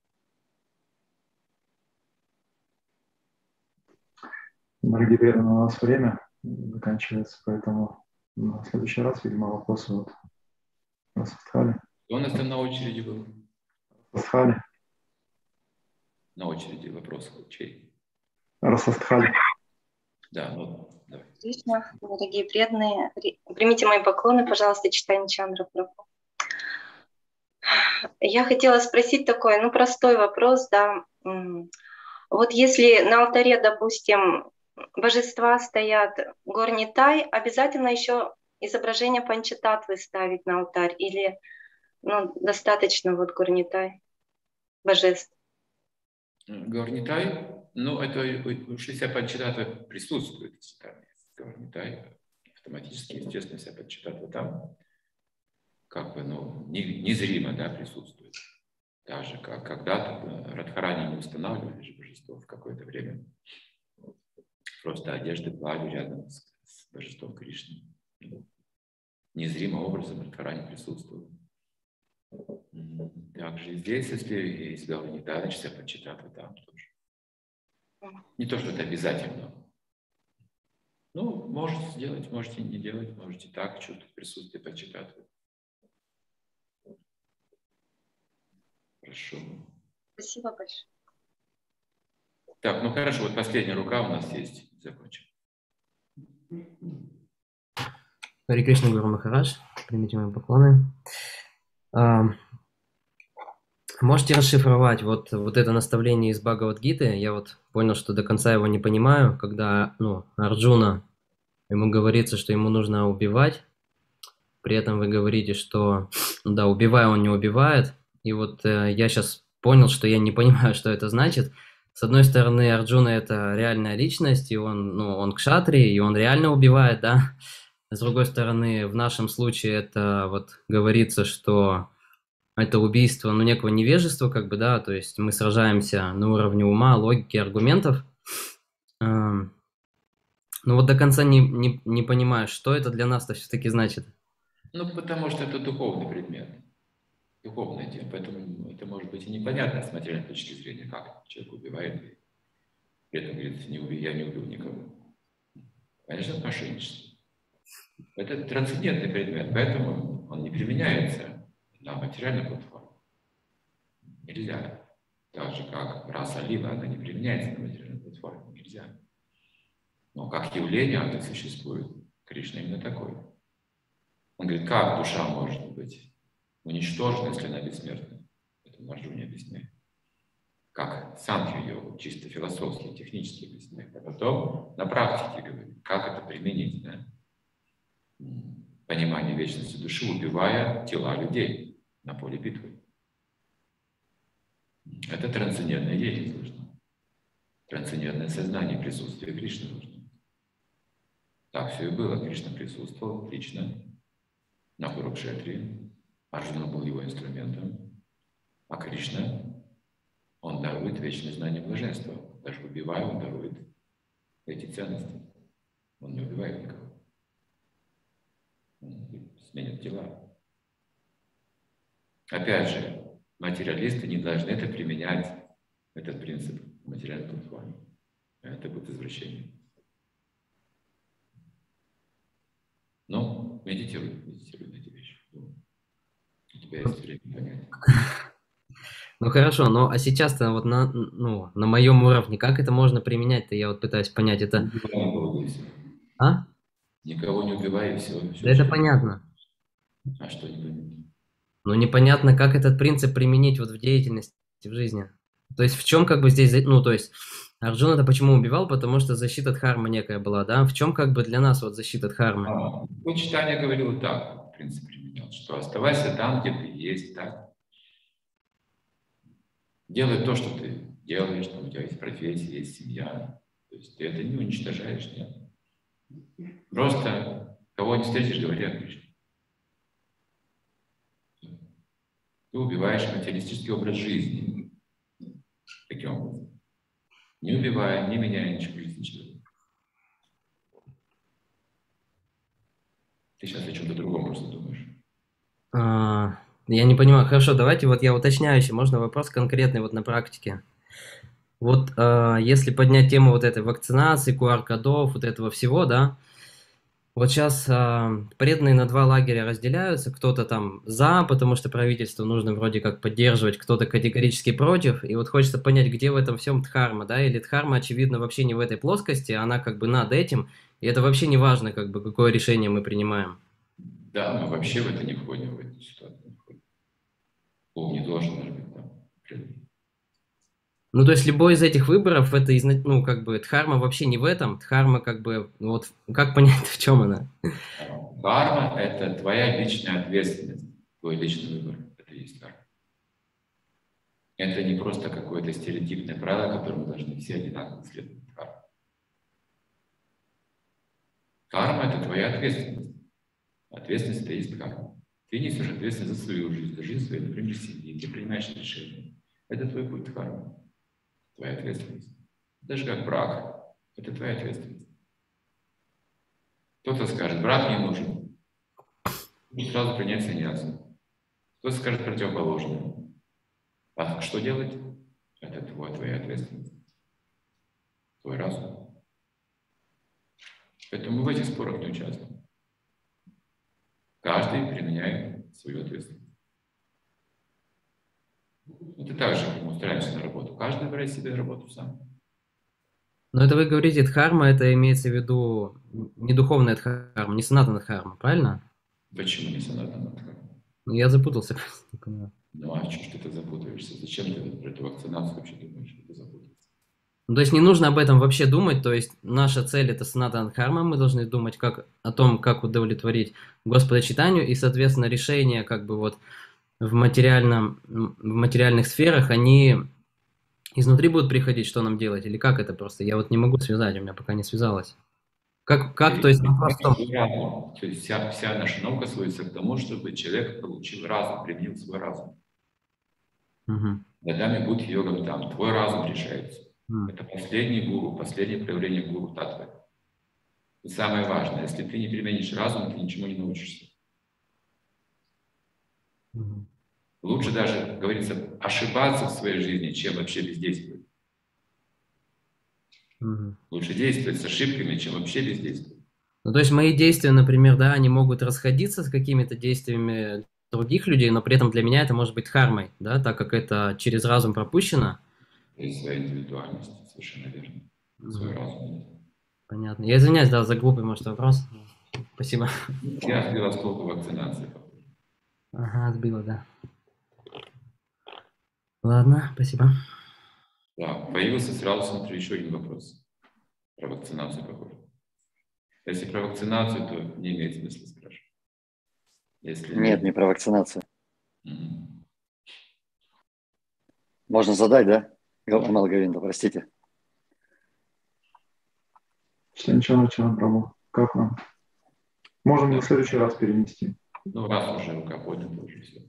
Дорогие преданные, у нас время заканчивается, поэтому в следующий раз, видимо, вопросы вот Расастхали. Кто у нас там на очереди был? Расастхали. На очереди вопрос чей? Расастхали. Да, ну, давай. Кришна, дорогие преданные, примите мои поклоны, пожалуйста, Чайтанья Чандра Прабху. Я хотела спросить такой, ну, простой вопрос, да. Вот если на алтаре, допустим, божества стоят Горнитай, обязательно еще изображение Панчататвы ставить на алтарь? Или ну, достаточно вот Горнитай, божеств? Горнитай, ну, это уж вся Панчататва присутствует. Горнитай автоматически, естественно, вся Панчататва там как бы, ну, незримо, да, присутствует. Даже как когда-то Радхарани не устанавливали же божество в какое-то время. Просто одежды клали рядом с, с божеством Кришны. Незримым образом Радхарани присутствовал. Также и здесь, если, если вы не дальше, почитать там тоже. Не то, что это обязательно. Ну, можете сделать, можете не делать, можете так чувствовать присутствие, почитать. Хорошо. Спасибо большое. Так, ну хорошо, вот последняя рука у нас есть. Закончим. Харе Кришна, Гуру Махарадж, примите мои поклоны. А, можете расшифровать вот, вот это наставление из Бхагавад-гиты? Я вот понял, что до конца его не понимаю, когда ну, Арджуна, ему говорится, что ему нужно убивать, при этом вы говорите, что да, убивая, он не убивает. И вот э, я сейчас понял, что я не понимаю, что это значит. С одной стороны, Арджуна – это реальная личность, и он, ну, он кшатри, и он реально убивает, да. С другой стороны, в нашем случае это вот говорится, что это убийство, ну, некого невежества, как бы, да, то есть мы сражаемся на уровне ума, логики, аргументов. Ну, вот до конца не, не, не понимаю, что это для нас-то все-таки значит. Ну, потому что это духовный предмет, духовная тема, поэтому это может быть и непонятно с материальной точки зрения, как человек убивает, и при этом говорит, не убил, я не убил никого. Конечно, это мошенничество. Это трансцендентный предмет, поэтому он не применяется на материальную платформу. Нельзя. Так же, как раса лила, она не применяется на материальной платформе. Нельзя. Но как явление это существует. Кришна именно такой. Он говорит, как душа может быть уничтожена, если она бессмертна? Это Арджуне объясняет. Как Санхью-йогу, чисто философски, технически объясняет. А потом на практике говорит, как это применить, да? Понимание вечности души, убивая тела людей на поле битвы. Это трансцендентная деятельность должна. Трансцендентное сознание, присутствие Кришны должно. Так все и было. Кришна присутствовал лично на Курукшетре. Арджуна был его инструментом. А Кришна, он дарует вечное знание блаженства. Даже убивая, он дарует эти ценности. Он не убивает никого. Он сменит тела. Опять же, материалисты не должны это применять, этот принцип в материальной платформе. Это будет извращение. Ну, медитируй, медитируй на эти вещи. У тебя есть время понять. Ну хорошо, но а сейчас-то вот на, ну, на моем уровне, как это можно применять-то? Я вот пытаюсь понять это. А? Никого не убивай, и все. все Да это все. понятно. А что не понятно? Но непонятно, как этот принцип применить вот в деятельности, в жизни. То есть в чем как бы здесь, ну то есть Арджуна-то почему убивал? Потому что защита дхармы некая была, да? В чем как бы для нас вот защита дхармы? А, ну, читание говорило так, в принципе, применял, что оставайся там, где ты есть, так? Делай то, что ты делаешь, там у тебя есть профессия, есть семья. То есть ты это не уничтожаешь, нет. Просто кого не встретишь, говори о Кришне. Ты убиваешь материалистический образ жизни. Таким образом. Не убивая, не меняя ничего в жизни человека. Ты сейчас о чем-то другом просто думаешь. А, я не понимаю. Хорошо, давайте вот я уточняющий. Можно вопрос конкретный вот на практике. Вот а, если поднять тему вот этой вакцинации, ку ар кодов, вот этого всего, да, вот сейчас а, преданные на два лагеря разделяются. Кто-то там за, потому что правительство нужно вроде как поддерживать, кто-то категорически против. И вот хочется понять, где в этом всем дхарма, да, или дхарма, очевидно, вообще не в этой плоскости, она как бы над этим. И это вообще не важно, как бы, какое решение мы принимаем. Да, мы вообще в это не входим, в эту ситуацию. Ум не должен даже быть там. Ну, то есть любой из этих выборов, это, ну, как бы, дхарма вообще не в этом, дхарма, как бы, вот, как понять, в чем она? Дхарма – это твоя личная ответственность, твой личный выбор, это и есть дхарма. Это не просто какое-то стереотипное правило, которому должны все одинаково следовать. Дхарма. Карма – это твоя ответственность. Ответственность – это и есть дхарма. Ты несешь ответственность за свою жизнь, за жизнь своей, например, семьи, ты принимаешь решения. Это твой путь дхармы. Твоя ответственность. Даже как брак. Это твоя ответственность. Кто-то скажет, брак не нужен. И сразу принять саньясу. Кто скажет противоположное? А что делать? Это твой, твоя ответственность. Твой разум. Поэтому мы в этих спорах не участвуем. Каждый применяет свою ответственность. Это так же, как мы устраиваемся на работу. Каждый выбирает себе работу сам. Но это вы говорите дхарма, это имеется в виду не духовная дхарма, не санатана дхарма, правильно? Почему не санатана дхарма? Ну, я запутался. Ну а что ж ты запутаешься? Зачем ты про эту вакцинацию вообще думаешь, что ты запутаешься? Ну, то есть не нужно об этом вообще думать, то есть наша цель это санатана дхарма, мы должны думать как, о том, как удовлетворить Господа читанию, и, соответственно, решения как бы вот в, материальном, в материальных сферах, они изнутри будут приходить, что нам делать, или как это просто? Я вот не могу связать, у меня пока не связалось. Как, как то есть на простом? То есть вся, вся наша наука сводится к тому, чтобы человек получил разум, применил свой разум. Угу. Дадами будь йогам там, твой разум решается. Угу. Это последний гуру, последнее проявление гуру татвы. И самое важное, если ты не применишь разум, ты ничему не научишься. Угу. Лучше даже, говорится, ошибаться в своей жизни, чем вообще бездействовать. Угу. Лучше действовать с ошибками, чем вообще бездействовать. Ну, то есть мои действия, например, да, они могут расходиться с какими-то действиями других людей, но при этом для меня это может быть дхармой, да, так как это через разум пропущено. Есть своя индивидуальность, совершенно верно. Свой Угу. разум. Понятно. Я извиняюсь, да, за глупый, может, вопрос. Спасибо. Я сбила с толку вакцинации. Ага, сбила, да. Ладно, спасибо. Да, появился сразу, смотрю, еще один вопрос. Про вакцинацию, похоже. Если про вакцинацию, то не имеет смысла спрашивать. Если нет, нет, не про вакцинацию. Mm-hmm. Можно задать, да? Амал Говинда, простите. Сначала Прабху, как нам? Можем на следующий раз перенести. Ну, раз уже рука поднята, уже все.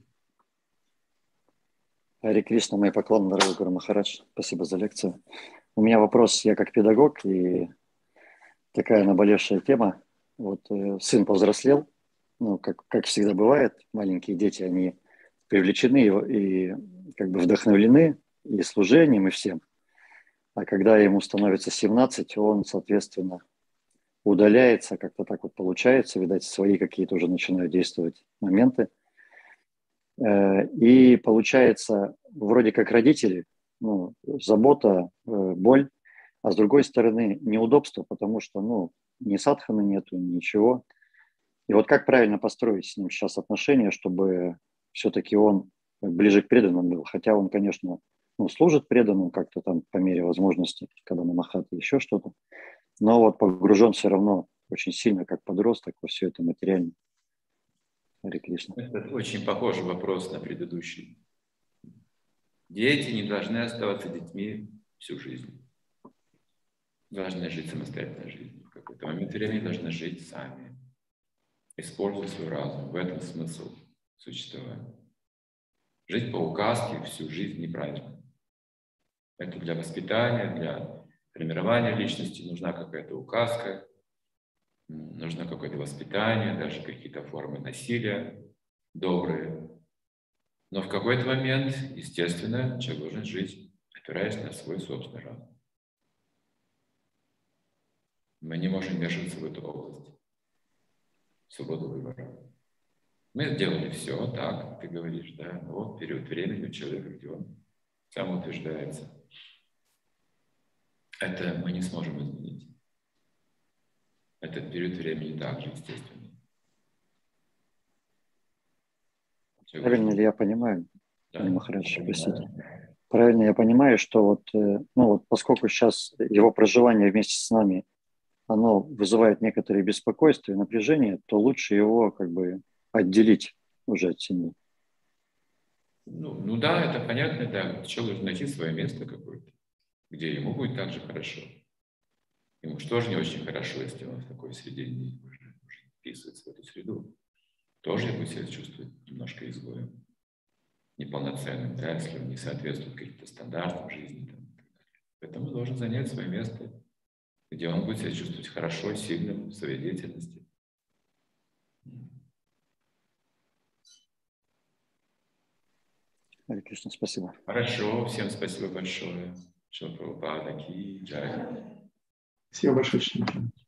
Харе Кришна, мои поклоны, дорогой Гуру Махарадж. Спасибо за лекцию. У меня вопрос, я как педагог, и такая наболевшая тема. Вот э, сын повзрослел, ну, как, как всегда бывает, маленькие дети, они привлечены и, и как бы вдохновлены и служением, и всем. А когда ему становится семнадцать, он, соответственно, удаляется, как-то так вот получается, видать, свои какие-то уже начинают действовать моменты. И получается, вроде как родители, ну, забота, боль, а с другой стороны неудобство, потому что, ну, ни садханы нету, ничего. И вот как правильно построить с ним сейчас отношения, чтобы все-таки он ближе к преданным был, хотя он, конечно, ну, служит преданным как-то там по мере возможности, когда на махате еще что-то, но вот погружен все равно очень сильно, как подросток, во все это материальное. Харе Кришна. Это очень похожий вопрос на предыдущий. Дети не должны оставаться детьми всю жизнь. Должны жить самостоятельной жизнью. В какой-то момент времени должны жить сами. Используя свой разум. В этом смысл существования. Жить по указке всю жизнь неправильно. Это для воспитания, для формирования личности нужна какая-то указка, нужно какое-то воспитание, даже какие-то формы насилия добрые. Но в какой-то момент, естественно, человек должен жить, опираясь на свой собственный разум. Мы не можем вмешиваться в эту область. Свободу выбора. Мы сделали все так, как ты говоришь, да. Вот период времени у человека, где он самоутверждается. Это мы не сможем изменить. Этот период времени также естественный. Правильно ли я понимаю, да, Махарадж, простите, правильно я понимаю, что вот, ну вот поскольку сейчас его проживание вместе с нами, оно вызывает некоторые беспокойства и напряжение, то лучше его как бы отделить уже от семьи. Ну, ну да, это понятно, да. Человек должен найти свое место какое-то, где ему будет так же хорошо. Ему же тоже не очень хорошо, если он в такой среде не уже, уже вписывается в эту среду. Тоже будет себя чувствовать немножко изгоем, неполноценным, да, если он не соответствует каким-то стандартам жизни. Там, и так далее. Поэтому он должен занять свое место, где он будет себя чувствовать хорошо, сильным в своей деятельности. Харе Кришна, спасибо. Хорошо, всем спасибо большое. Шила Прабхупада ки джай. Спасибо большое, Читан.